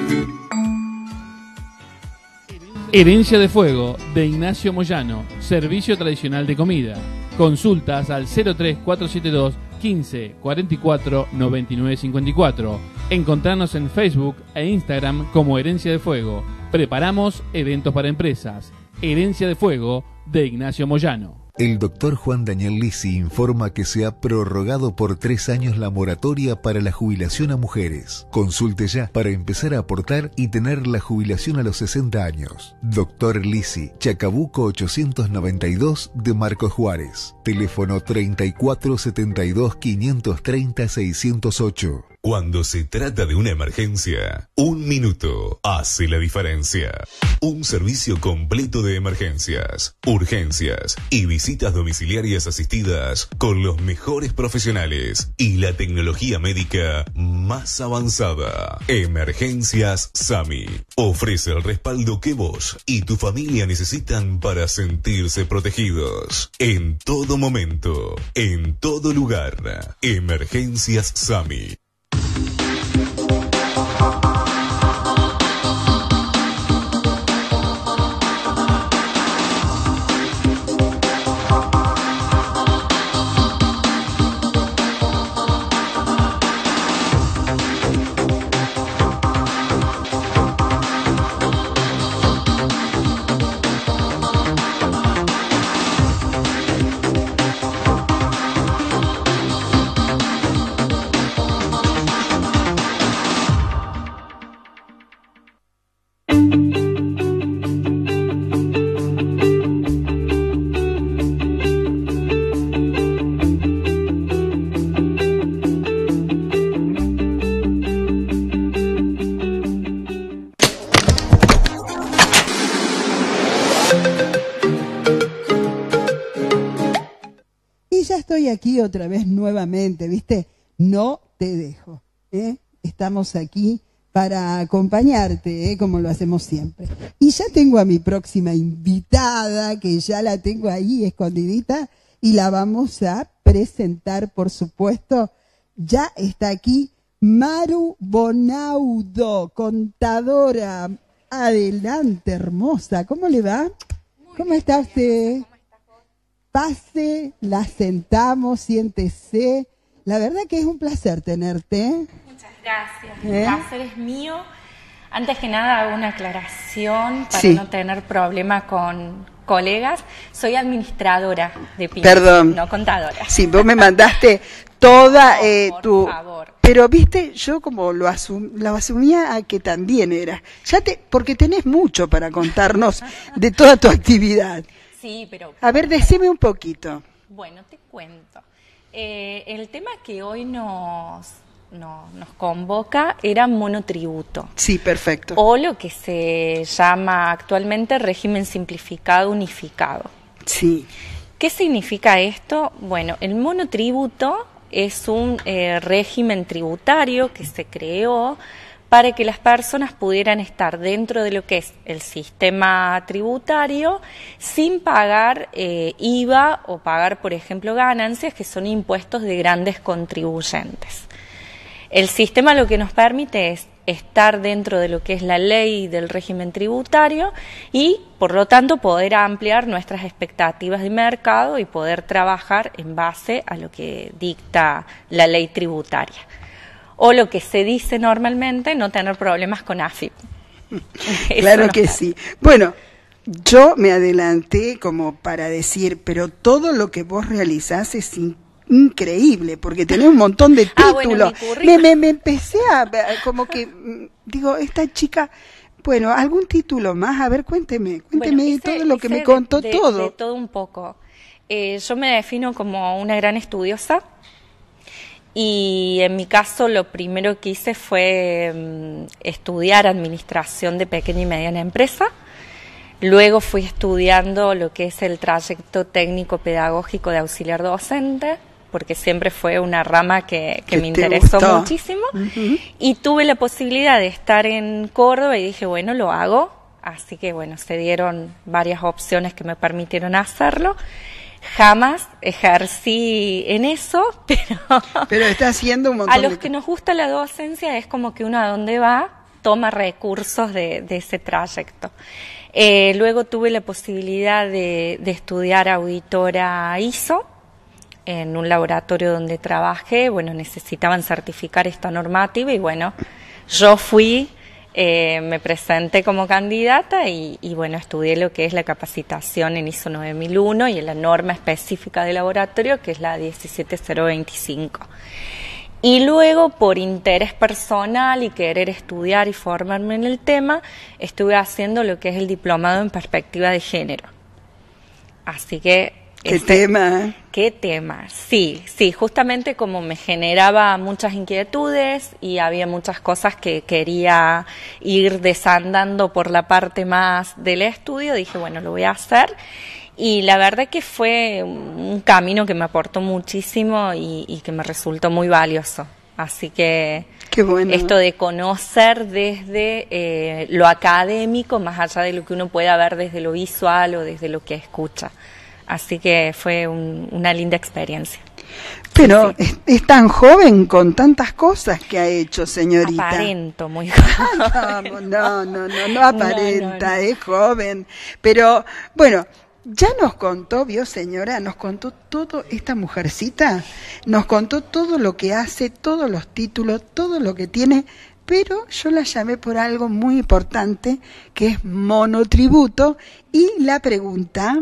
Herencia de Fuego, de Ignacio Moyano, servicio tradicional de comida. Consultas al cero tres cuatro siete dos, quince, cuarenta y cuatro, noventa y nueve cincuenta y cuatro. Encontrarnos en Facebook e Instagram como Herencia de Fuego. Preparamos eventos para empresas. Herencia de Fuego, de Ignacio Moyano. El doctor Juan Daniel Lisi informa que se ha prorrogado por tres años la moratoria para la jubilación a mujeres. Consulte ya para empezar a aportar y tener la jubilación a los sesenta años. Doctor Lisi, Chacabuco ochocientos noventa y dos de Marcos Juárez. Teléfono treinta y cuatro setenta y dos, quinientos treinta, seiscientos ocho. Cuando se trata de una emergencia, un minuto hace la diferencia. Un servicio completo de emergencias, urgencias y visitas domiciliarias asistidas con los mejores profesionales y la tecnología médica más avanzada. Emergencias SAMI ofrece el respaldo que vos y tu familia necesitan para sentirse protegidos. En todo momento, en todo lugar. Emergencias SAMI. aquí otra vez nuevamente, ¿viste? No te dejo, ¿eh? Estamos aquí para acompañarte, ¿eh? Como lo hacemos siempre. Y ya tengo a mi próxima invitada, que ya la tengo ahí escondidita, y la vamos a presentar, por supuesto. Ya está aquí Maru Bonaudo, contadora. Adelante, hermosa. ¿Cómo le va? Muy ¿Cómo bien, está usted? ¿Cómo está, Pase, la sentamos, siéntese. La verdad que es un placer tenerte. Muchas gracias. ¿Eh? El placer es mío. Antes que nada hago una aclaración para sí. no tener problema con colegas. Soy administradora de pymes, Perdón. no contadora. Sí, vos me mandaste toda no, eh, por tu... favor. Pero, viste, yo como lo, asum... lo asumía a que también era. Ya te... Porque tenés mucho para contarnos de toda tu actividad. Sí, pero... A ver, decime un poquito. Bueno, te cuento. Eh, el tema que hoy nos, no, nos convoca era monotributo. Sí, perfecto. O lo que se llama actualmente régimen simplificado unificado. Sí. ¿Qué significa esto? Bueno, el monotributo es un eh, régimen tributario que se creó para que las personas pudieran estar dentro de lo que es el sistema tributario sin pagar eh, I V A o pagar, por ejemplo, ganancias, que son impuestos de grandes contribuyentes. El sistema lo que nos permite es estar dentro de lo que es la ley del régimen tributario y, por lo tanto, poder ampliar nuestras expectativas de mercado y poder trabajar en base a lo que dicta la ley tributaria. O lo que se dice normalmente, no tener problemas con A F I P. Claro que sí. Bueno, yo me adelanté como para decir, pero todo lo que vos realizás es in increíble, porque tenés un montón de títulos. Ah, bueno, me, me, me empecé a, como que, digo, esta chica, bueno, algún título más, a ver, cuénteme, cuénteme bueno, hice, todo lo que me contó de, todo. De todo un poco. Eh, yo me defino como una gran estudiosa. Y en mi caso lo primero que hice fue um, estudiar administración de pequeña y mediana empresa. Luego fui estudiando lo que es el trayecto técnico pedagógico de auxiliar docente, porque siempre fue una rama que, que me interesó gustó? muchísimo. Uh-huh. Y tuve la posibilidad de estar en Córdoba y dije, bueno, lo hago. Así que bueno, se dieron varias opciones que me permitieron hacerlo. Jamás ejercí en eso, pero, pero está haciendo un montón a los de... que nos gusta la docencia es como que uno a dónde va toma recursos de, de ese trayecto. Eh, luego tuve la posibilidad de, de estudiar auditora I S O en un laboratorio donde trabajé. Bueno, necesitaban certificar esta normativa y bueno, yo fui... Eh, me presenté como candidata y, y bueno, estudié lo que es la capacitación en I S O nueve mil uno y en la norma específica de laboratorio, que es la diecisiete cero veinticinco. Y luego, por interés personal y querer estudiar y formarme en el tema, estuve haciendo lo que es el diplomado en perspectiva de género. Así que... ¿Qué este, tema? ¿eh? ¿Qué tema? Sí, sí, justamente como me generaba muchas inquietudes y había muchas cosas que quería ir desandando por la parte más del estudio, dije, bueno, lo voy a hacer. Y la verdad que fue un camino que me aportó muchísimo y, y que me resultó muy valioso. Así que Qué bueno. Esto de conocer desde eh, lo académico, más allá de lo que uno pueda ver desde lo visual o desde lo que escucha. Así que fue un, una linda experiencia. Pero sí, sí. Es, es tan joven con tantas cosas que ha hecho, señorita. Aparento muy joven. No, no, no, no, no aparenta, no, no, no. Es joven. Pero, bueno, ya nos contó, vio señora, nos contó todo, esta mujercita, nos contó todo lo que hace, todos los títulos, todo lo que tiene, pero yo la llamé por algo muy importante, que es monotributo, y la pregunta...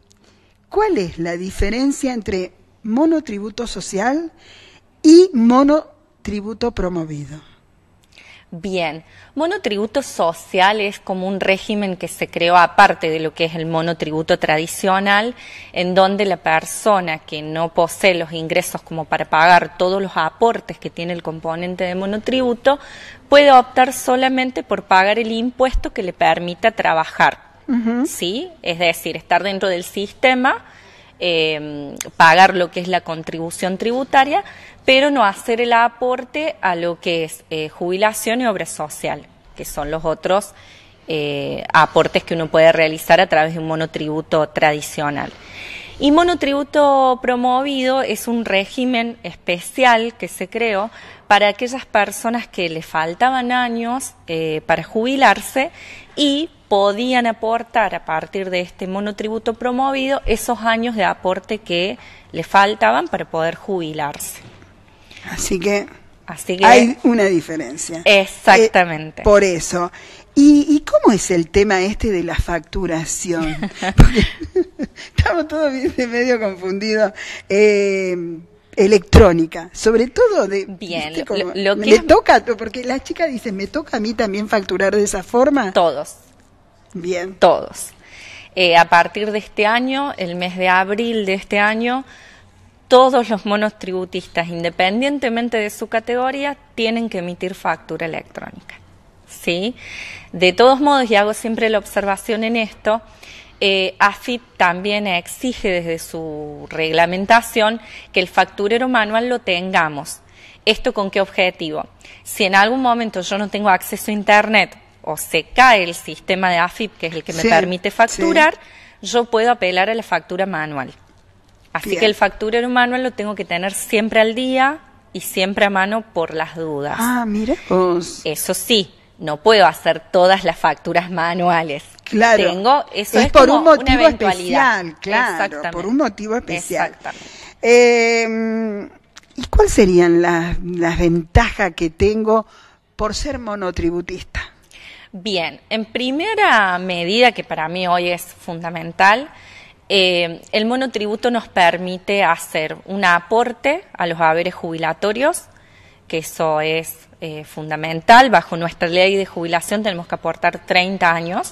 ¿Cuál es la diferencia entre monotributo social y monotributo promovido? Bien, monotributo social es como un régimen que se creó aparte de lo que es el monotributo tradicional, en donde la persona que no posee los ingresos como para pagar todos los aportes que tiene el componente de monotributo, puede optar solamente por pagar el impuesto que le permita trabajar. Uh-huh. ¿Sí? Es decir, estar dentro del sistema eh, pagar lo que es la contribución tributaria, pero no hacer el aporte a lo que es eh, jubilación y obra social, que son los otros eh, aportes que uno puede realizar a través de un monotributo tradicional. Y monotributo promovido es un régimen especial que se creó para aquellas personas que le faltaban años eh, para jubilarse y podían aportar a partir de este monotributo promovido esos años de aporte que le faltaban para poder jubilarse. Así que, Así que hay una diferencia. Exactamente. Eh, por eso. ¿Y, ¿Y cómo es el tema este de la facturación? Porque estamos todos bien medio confundidos. Eh, electrónica, sobre todo de... Bien, ¿viste? lo, Como, lo que me es... toca, porque las chicas dicen, ¿me toca a mí también facturar de esa forma? Todos. Bien. Todos. Eh, a partir de este año, el mes de abril de este año, todos los monotributistas, independientemente de su categoría, tienen que emitir factura electrónica. ¿Sí? De todos modos, y hago siempre la observación en esto, eh, A F I P también exige desde su reglamentación que el facturero manual lo tengamos. ¿Esto con qué objetivo? Si en algún momento yo no tengo acceso a Internet o se cae el sistema de A F I P, que es el que me sí, permite facturar, sí. yo puedo apelar a la factura manual. Así Bien. que el facturero manual lo tengo que tener siempre al día y siempre a mano por las dudas. Ah, mira vos. Eso sí, no puedo hacer todas las facturas manuales. Claro. Tengo, eso es, es por como un motivo una eventualidad. especial, claro, Exactamente. por un motivo especial. Exactamente. Eh, ¿Y cuáles serían las, las ventajas que tengo por ser monotributista? Bien, en primera medida, que para mí hoy es fundamental, eh, el monotributo nos permite hacer un aporte a los haberes jubilatorios, que eso es eh, fundamental. Bajo nuestra ley de jubilación tenemos que aportar treinta años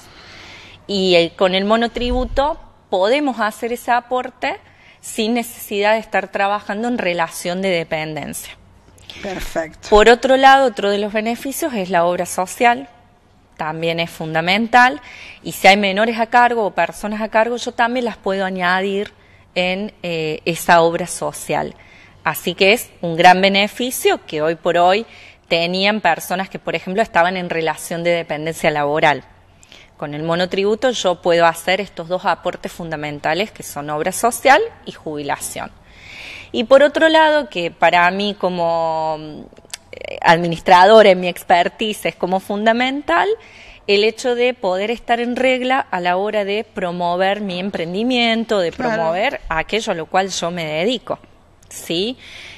y eh, con el monotributo podemos hacer ese aporte sin necesidad de estar trabajando en relación de dependencia. Perfecto. Por otro lado, otro de los beneficios es la obra social, también es fundamental, y si hay menores a cargo o personas a cargo, yo también las puedo añadir en eh, esa obra social. Así que es un gran beneficio que hoy por hoy tenían personas que, por ejemplo, estaban en relación de dependencia laboral. Con el monotributo yo puedo hacer estos dos aportes fundamentales que son obra social y jubilación. Y por otro lado, que para mí como administradora en mi expertise es como fundamental, el hecho de poder estar en regla a la hora de promover mi emprendimiento, de promover claro. aquello a lo cual yo me dedico. ¿Sí?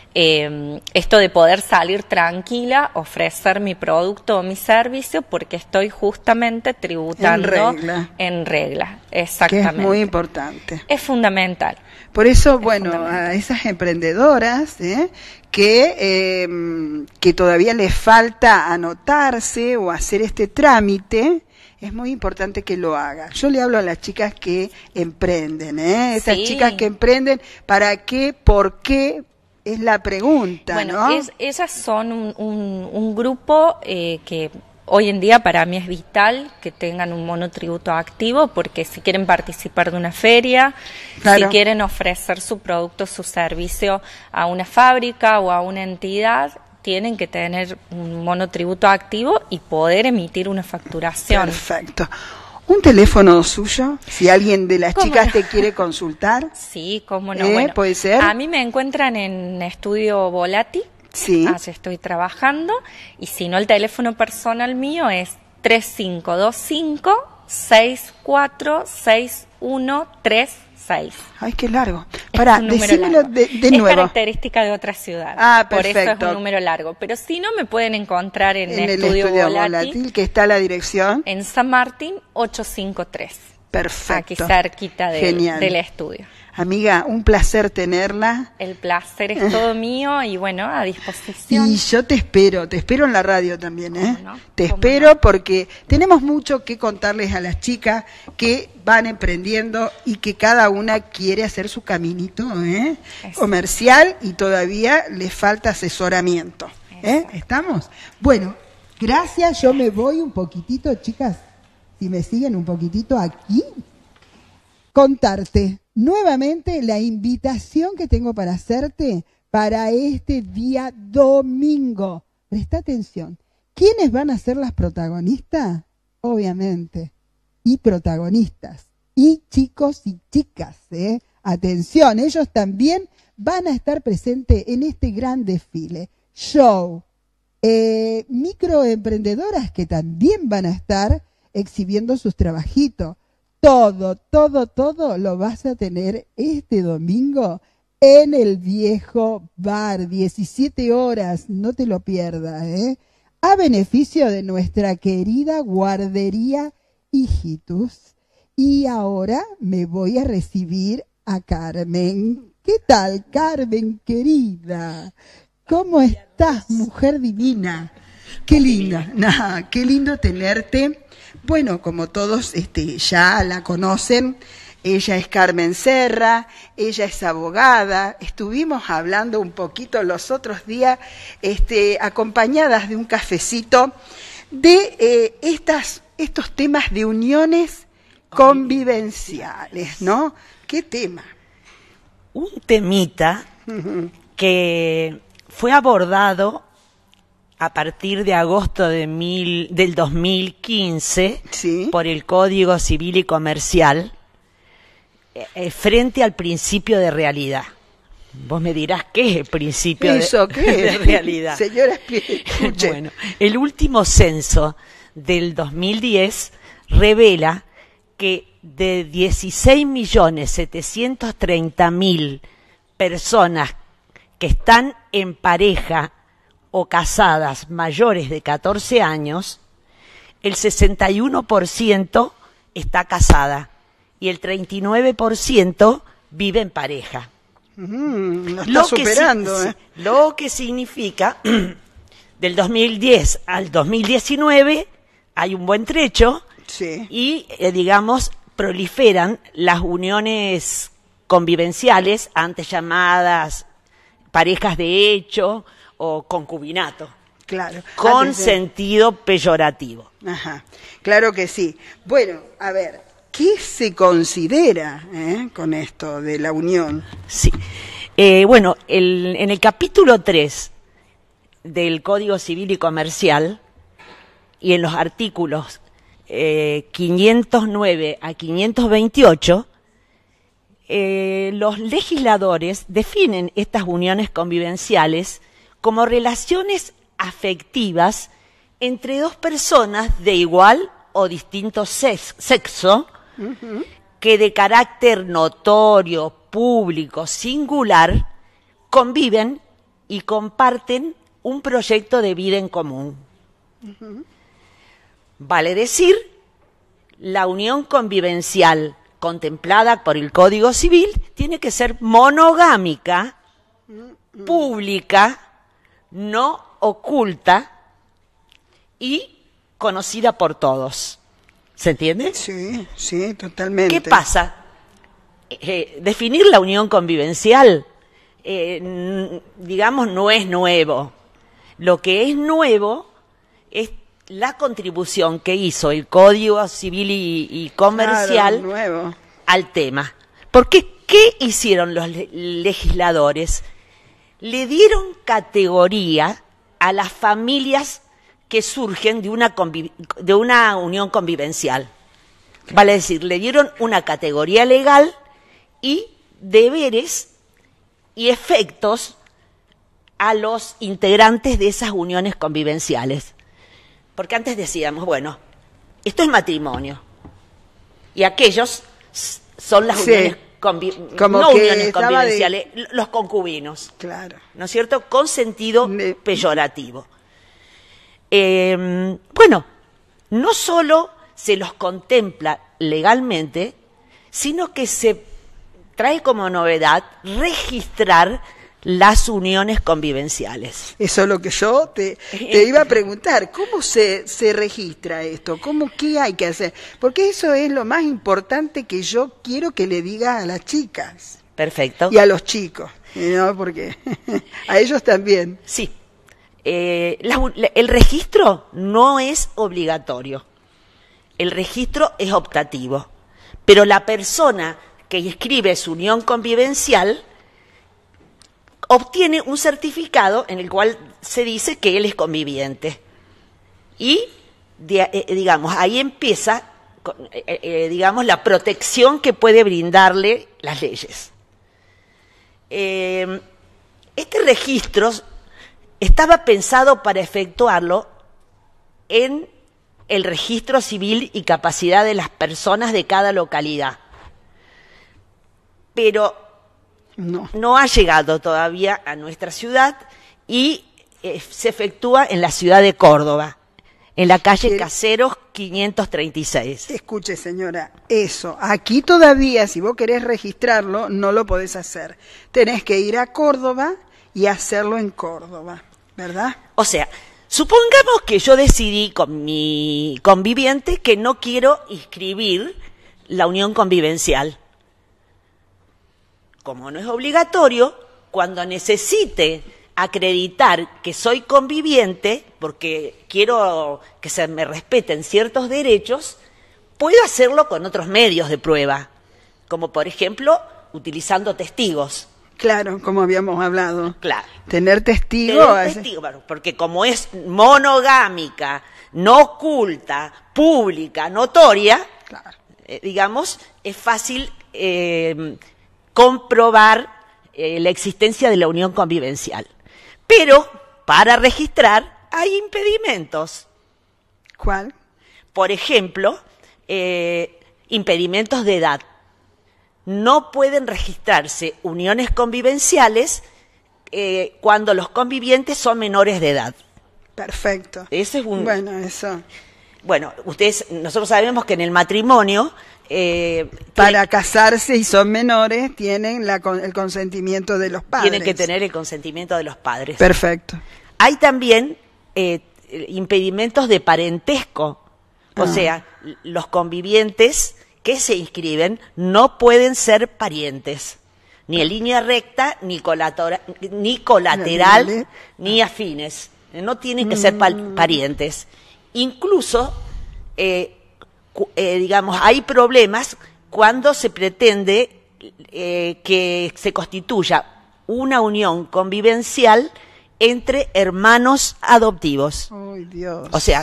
Eh, esto de poder salir tranquila, ofrecer mi producto o mi servicio porque estoy justamente tributando en regla, en regla. Exactamente. Que es muy importante. Es fundamental. Por eso, es bueno, a esas emprendedoras ¿eh? que, eh, que todavía les falta anotarse o hacer este trámite, es muy importante que lo haga. Yo le hablo a las chicas que emprenden, ¿eh? Esas sí. chicas que emprenden, ¿para qué? ¿Por qué? Es la pregunta, bueno, ¿no? Es, ellas son un, un, un grupo eh, que hoy en día para mí es vital que tengan un monotributo activo, porque si quieren participar de una feria, claro. si quieren ofrecer su producto, su servicio a una fábrica o a una entidad, tienen que tener un monotributo activo y poder emitir una facturación. Perfecto. ¿Un teléfono suyo? Si alguien de las chicas no? te quiere consultar. Sí, cómo no. ¿Eh? Bueno, ¿Puede ser? A mí me encuentran en Estudio Volati. Sí. Allí estoy trabajando. Y si no, el teléfono personal mío es tres cinco dos cinco, seis cuatro seis uno tres seis. Ay, qué largo. Para, decímelo de, de es nuevo. Es característica de otra ciudad. Ah, perfecto. Por eso es un número largo. Pero si no, me pueden encontrar en, en Estudio, el Estudio Volátil, Volátil, que está la dirección. En San Martín ochocientos cincuenta y tres. Perfecto. Aquí cerquita de, del estudio. Amiga, un placer tenerla. El placer es todo mío y bueno, a disposición. Y yo te espero, te espero en la radio también, ¿eh? ¿Cómo no? Te ¿Cómo espero no? Porque tenemos mucho que contarles a las chicas que van emprendiendo y que cada una quiere hacer su caminito ¿eh? comercial y todavía les falta asesoramiento. ¿eh? ¿Estamos? Bueno, gracias, yo me voy un poquitito, chicas, si me siguen un poquitito aquí. contarte nuevamente la invitación que tengo para hacerte para este día domingo. Presta atención. ¿Quiénes van a ser las protagonistas? Obviamente. Y protagonistas. Y chicos y chicas, ¿eh? Atención, ellos también van a estar presentes en este gran desfile. Show. Eh, microemprendedoras que también van a estar exhibiendo sus trabajitos. Todo, todo, todo lo vas a tener este domingo en el Viejo Bar, diecisiete horas, no te lo pierdas, ¿eh? A beneficio de nuestra querida guardería Hijitus. Y ahora me voy a recibir a Carmen. ¿Qué tal, Carmen, querida? ¿Cómo estás, mujer divina? Qué linda, nah, qué lindo tenerte. Bueno, como todos este, ya la conocen, ella es Carmen Serra, ella es abogada. Estuvimos hablando un poquito los otros días, este, acompañadas de un cafecito, de eh, estas, estos temas de uniones convivenciales, ¿no? ¿Qué tema? Un temita que fue abordado a partir de agosto de mil, del dos mil quince, ¿sí?, por el Código Civil y Comercial, eh, frente al principio de realidad. Vos me dirás, ¿qué es el principio ¿Eso, de, qué? de realidad? Señora, escuche. Bueno, el último censo del dos mil diez revela que de dieciséis millones setecientos treinta mil personas que están en pareja o casadas mayores de catorce años, el sesenta y uno por ciento está casada y el treinta y nueve por ciento vive en pareja. Mm, lo está lo superando, que, ¿eh? Lo que significa, del dos mil diez al dos mil diecinueve hay un buen trecho, sí, y, eh, digamos, proliferan las uniones convivenciales, antes llamadas parejas de hecho o concubinato. Claro. Con Atención. Sentido peyorativo. Ajá, claro que sí. Bueno, a ver, ¿qué se considera eh, con esto de la unión? Sí. Eh, bueno, el, en el capítulo tres del Código Civil y Comercial y en los artículos eh, quinientos nueve a quinientos veintiocho, eh, los legisladores definen estas uniones convivenciales como relaciones afectivas entre dos personas de igual o distinto sex, sexo, uh-huh, que de carácter notorio, público, singular, conviven y comparten un proyecto de vida en común. Uh-huh. Vale decir, la unión convivencial contemplada por el Código Civil tiene que ser monogámica, uh-huh, pública, no oculta y conocida por todos. ¿Se entiende? Sí, sí, totalmente. ¿Qué pasa? Eh, definir la unión convivencial, eh, digamos, no es nuevo. Lo que es nuevo es la contribución que hizo el Código Civil y, y Comercial, claro, nuevo, al tema. Porque, ¿qué hicieron los le- legisladores? Le dieron categoría a las familias que surgen de una, conviv- de una unión convivencial. Vale decir, le dieron una categoría legal y deberes y efectos a los integrantes de esas uniones convivenciales. Porque antes decíamos, bueno, esto es matrimonio y aquellos son las sí, uniones convi- como no que uniones convivenciales, de... los concubinos. Claro. ¿No es cierto? Con sentido de... peyorativo. Eh, bueno, no solo se los contempla legalmente, sino que se trae como novedad registrar las uniones convivenciales. Eso es lo que yo te, te iba a preguntar. ¿Cómo se, se registra esto? ¿Cómo, qué hay que hacer? Porque eso es lo más importante que yo quiero que le diga a las chicas. Perfecto. Y a los chicos, ¿no? Porque a ellos también. Sí. Eh, la, el registro no es obligatorio. El registro es optativo. pero la persona que inscribe su unión convivencial obtiene un certificado en el cual se dice que él es conviviente. Y, de, eh, digamos, ahí empieza, eh, eh, digamos, la protección que puede brindarle las leyes. Eh, este registro estaba pensado para efectuarlo en el registro civil y capacidad de las personas de cada localidad. Pero no, no ha llegado todavía a nuestra ciudad y eh, se efectúa en la ciudad de Córdoba, en la calle Caseros quinientos treinta y seis. Escuche, señora, eso, aquí todavía, si vos querés registrarlo, no lo podés hacer. Tenés que ir a Córdoba y hacerlo en Córdoba, ¿verdad? O sea, supongamos que yo decidí con mi conviviente que no quiero inscribir la unión convivencial. Como no es obligatorio, cuando necesite acreditar que soy conviviente, porque quiero que se me respeten ciertos derechos, puedo hacerlo con otros medios de prueba, como por ejemplo utilizando testigos. Claro, como habíamos hablado. Claro. Tener testigos. Tener testigos, porque como es monogámica, no oculta, pública, notoria, claro. eh, digamos, es fácil eh, comprobar eh, la existencia de la unión convivencial. Pero, para registrar, hay impedimentos. ¿Cuál? Por ejemplo, eh, impedimentos de edad. No pueden registrarse uniones convivenciales eh, cuando los convivientes son menores de edad. Perfecto. Ese es un... Bueno, eso. Bueno, ustedes, nosotros sabemos que en el matrimonio... Eh, para casarse y son menores, tienen la, el consentimiento de los padres. Tienen que tener el consentimiento de los padres. Perfecto. Hay también eh, impedimentos de parentesco. O ah. sea, los convivientes que se inscriben no pueden ser parientes, ni en línea recta, ni, colatora, ni colateral, ¿Vale? ni afines. No tienen que ser parientes. Incluso, eh, eh, digamos, hay problemas cuando se pretende eh, que se constituya una unión convivencial entre hermanos adoptivos. ¡Ay, Dios! O sea,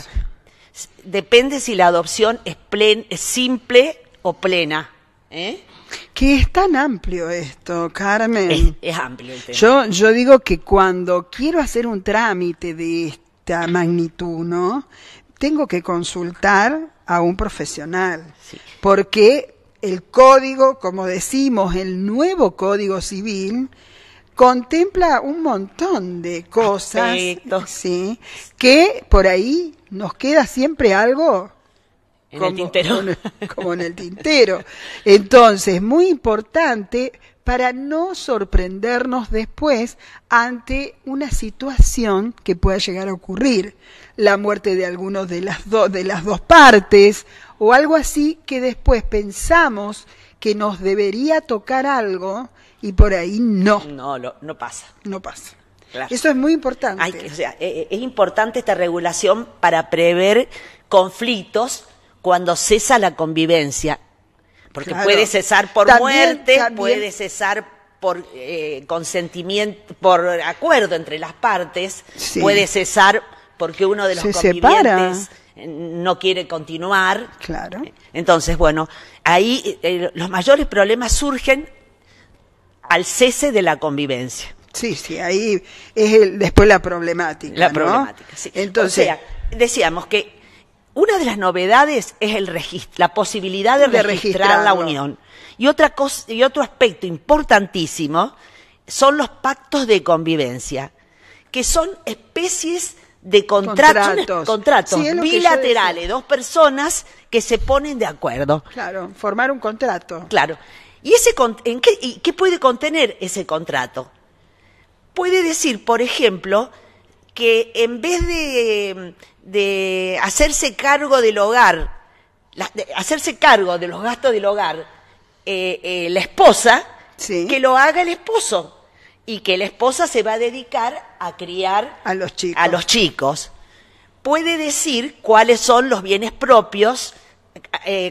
depende si la adopción es, plen, es simple o plena. ¿eh? Que es tan amplio esto, Carmen. Es, es amplio el tema. Yo, yo digo que cuando quiero hacer un trámite de esta magnitud, ¿no? Tengo que consultar a un profesional. Sí. Porque el código, como decimos, el nuevo Código Civil, contempla un montón de cosas, sí, que por ahí nos queda siempre algo en como, el tintero. Como, como en el tintero. Entonces, muy importante para no sorprendernos después ante una situación que pueda llegar a ocurrir, la muerte de alguno de las dos de las dos partes o algo así que después pensamos que nos debería tocar algo y por ahí no. No, no, no pasa. No pasa. Claro. Eso es muy importante. Hay que, o sea, es importante esta regulación para prever conflictos cuando cesa la convivencia. Porque claro. puede cesar por también, muerte, también. puede cesar por eh, consentimiento, por acuerdo entre las partes, sí. puede cesar porque uno de los Se convivientes separa. no quiere continuar. Claro. Entonces, bueno, ahí eh, los mayores problemas surgen al cese de la convivencia. Sí, sí, ahí es el, después la problemática. La ¿no? problemática, sí. Entonces, o sea, decíamos que una de las novedades es el registro, la posibilidad de, de registrar la unión. Y otra cosa, y otro aspecto importantísimo son los pactos de convivencia, que son especies de contratos, contratos, contratos sí, bilaterales, dos personas que se ponen de acuerdo. Claro, formar un contrato. Claro. ¿Y ese en qué, y qué puede contener ese contrato? Puede decir, por ejemplo, que en vez de, de hacerse cargo del hogar, la, de hacerse cargo de los gastos del hogar, eh, eh, la esposa, sí. que lo haga el esposo. Y que la esposa se va a dedicar a criar a los chicos. A los chicos. Puede decir cuáles son los bienes propios, eh,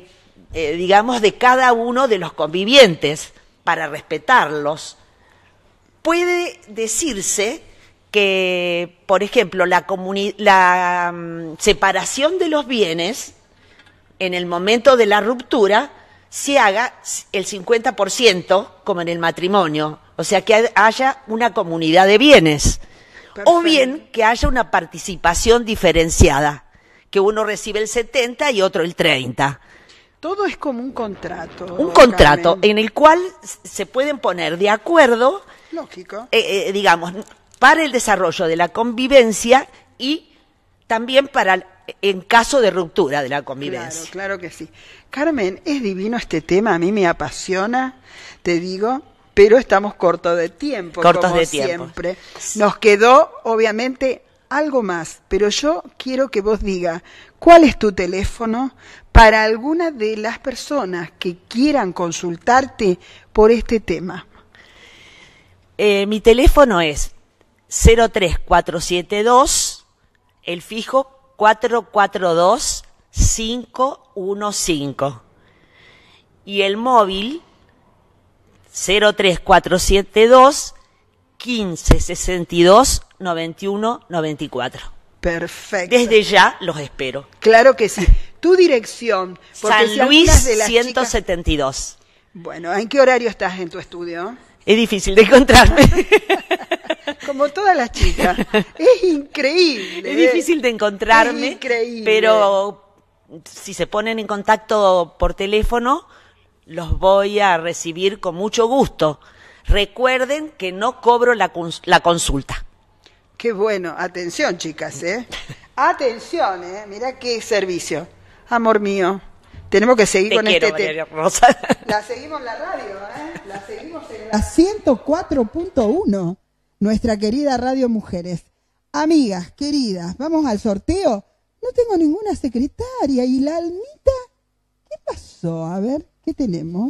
eh, digamos, de cada uno de los convivientes para respetarlos. Puede decirse que, por ejemplo, la, la um, separación de los bienes en el momento de la ruptura se haga el cincuenta por ciento como en el matrimonio, o sea, que haya una comunidad de bienes. Perfecto. O bien que haya una participación diferenciada, que uno recibe el setenta y otro el treinta. Todo es como un contrato. Un contrato Carmen, en el cual se pueden poner de acuerdo, lógico, eh, eh, digamos, para el desarrollo de la convivencia y también para en caso de ruptura de la convivencia. Claro, claro que sí. Carmen, es divino este tema, a mí me apasiona, te digo, pero estamos cortos de tiempo, cortos como de tiempo. siempre. Nos quedó, obviamente, algo más, pero yo quiero que vos digas, ¿cuál es tu teléfono para alguna de las personas que quieran consultarte por este tema? Eh, mi teléfono es cero tres cuatro siete dos, el fijo cuatro cuatro dos cinco uno cinco y el móvil cero tres cuatro siete dos quince sesenta y dos noventa y uno noventa y cuatro. Perfecto. Desde ya los espero. Claro que sí. Tu dirección. San si Luis de las ciento setenta y dos. Chicas... Bueno, ¿en qué horario estás en tu estudio? Es difícil de encontrarme. Como todas las chicas. Es increíble. Es difícil de encontrarme. Es increíble. Pero si se ponen en contacto por teléfono, los voy a recibir con mucho gusto. Recuerden que no cobro la, la consulta. Qué bueno. Atención, chicas, ¿eh? Atención, ¿eh? Mirá qué servicio. Amor mío. Tenemos que seguir Te con quiero, este tema. Rosa. La seguimos en la radio, ¿eh? La seguimos en la ciento cuatro punto uno. Nuestra querida Radio Mujeres. Amigas, queridas, vamos al sorteo. No tengo ninguna secretaria. ¿Y la Almita? ¿Qué pasó? A ver, ¿qué tenemos?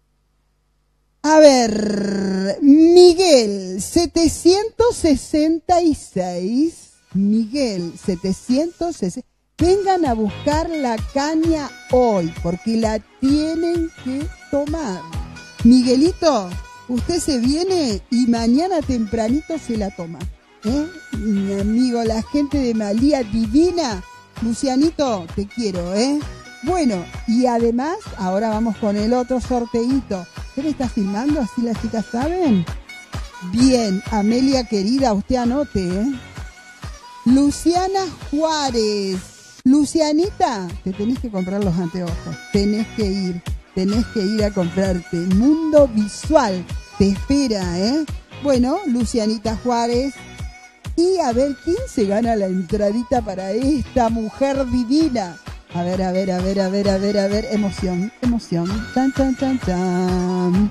A ver, Miguel, setecientos sesenta y seis. Miguel, setecientos sesenta y seis. Vengan a buscar la caña hoy, porque la tienen que tomar. Miguelito, usted se viene y mañana tempranito se la toma. ¿Eh? Mi amigo, la gente de Malía Divina. Lucianito, te quiero, ¿eh? Bueno, y además, ahora vamos con el otro sorteíto. ¿Usted me está filmando? ¿Así las chicas saben? Bien, Amelia querida, usted anote, ¿eh? Luciana Juárez. Lucianita, te tenés que comprar los anteojos. Tenés que ir, tenés que ir a comprarte. Mundo Visual te espera, ¿eh? Bueno, Lucianita Juárez. Y a ver quién se gana la entradita para esta mujer divina. A ver, a ver, a ver, a ver, a ver, a ver. Emoción, emoción. Tan, tan, tan, tan.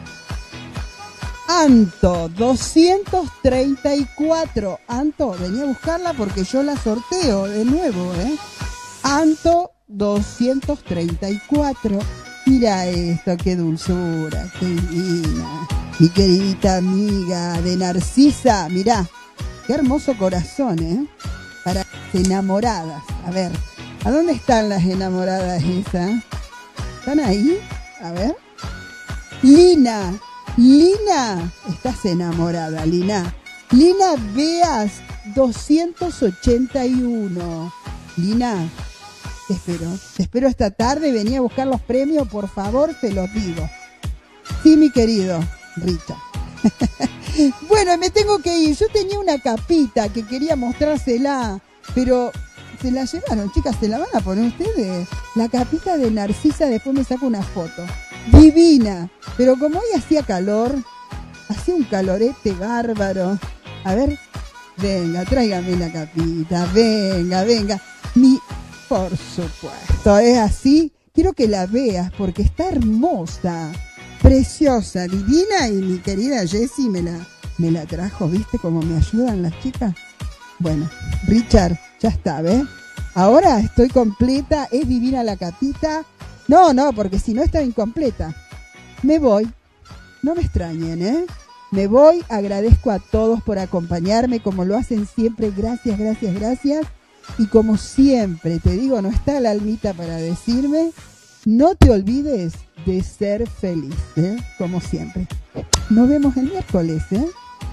Anto, doscientos treinta y cuatro. Anto, vení a buscarla porque yo la sorteo de nuevo, ¿eh? Anto, doscientos treinta y cuatro. Mira esto, qué dulzura, qué divina. Mi queridita amiga de Narcisa, mirá. Qué hermoso corazón, ¿eh? Para las enamoradas. A ver, ¿a dónde están las enamoradas esas? ¿Están ahí? A ver. Lina, Lina, estás enamorada, Lina. Lina Beas, doscientos ochenta y uno. Lina, te espero. Te espero esta tarde. Vení a buscar los premios, por favor, te los digo. Sí, mi querido Richard. Bueno, me tengo que ir. Yo tenía una capita que quería mostrársela, pero se la llevaron, chicas. ¿Se la van a poner ustedes? La capita de Narcisa, después me saco una foto. Divina. Pero como hoy hacía calor, hacía un calorete bárbaro. A ver, venga, tráigame la capita. Venga, venga. Mi, por supuesto, es así. Quiero que la veas porque está hermosa. Preciosa, divina, y mi querida Jessie me la, me la trajo, ¿viste cómo me ayudan las chicas? Bueno, Richard, ya está, ¿ves? Ahora estoy completa, es divina la capita. No, no, porque si no está incompleta. Me voy, no me extrañen, ¿eh? Me voy, agradezco a todos por acompañarme, como lo hacen siempre, gracias, gracias, gracias. Y como siempre, te digo, no está la Almita para decirme, No te olvides de ser feliz, ¿eh? Como siempre. Nos vemos el miércoles, ¿eh?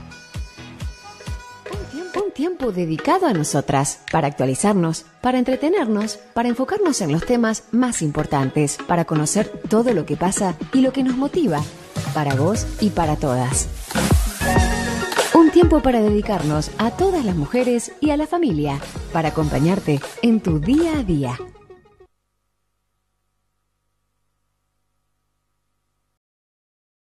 Un tiempo dedicado a nosotras, para actualizarnos, para entretenernos, para enfocarnos en los temas más importantes, para conocer todo lo que pasa y lo que nos motiva, para vos y para todas. Un tiempo para dedicarnos a todas las mujeres y a la familia, para acompañarte en tu día a día.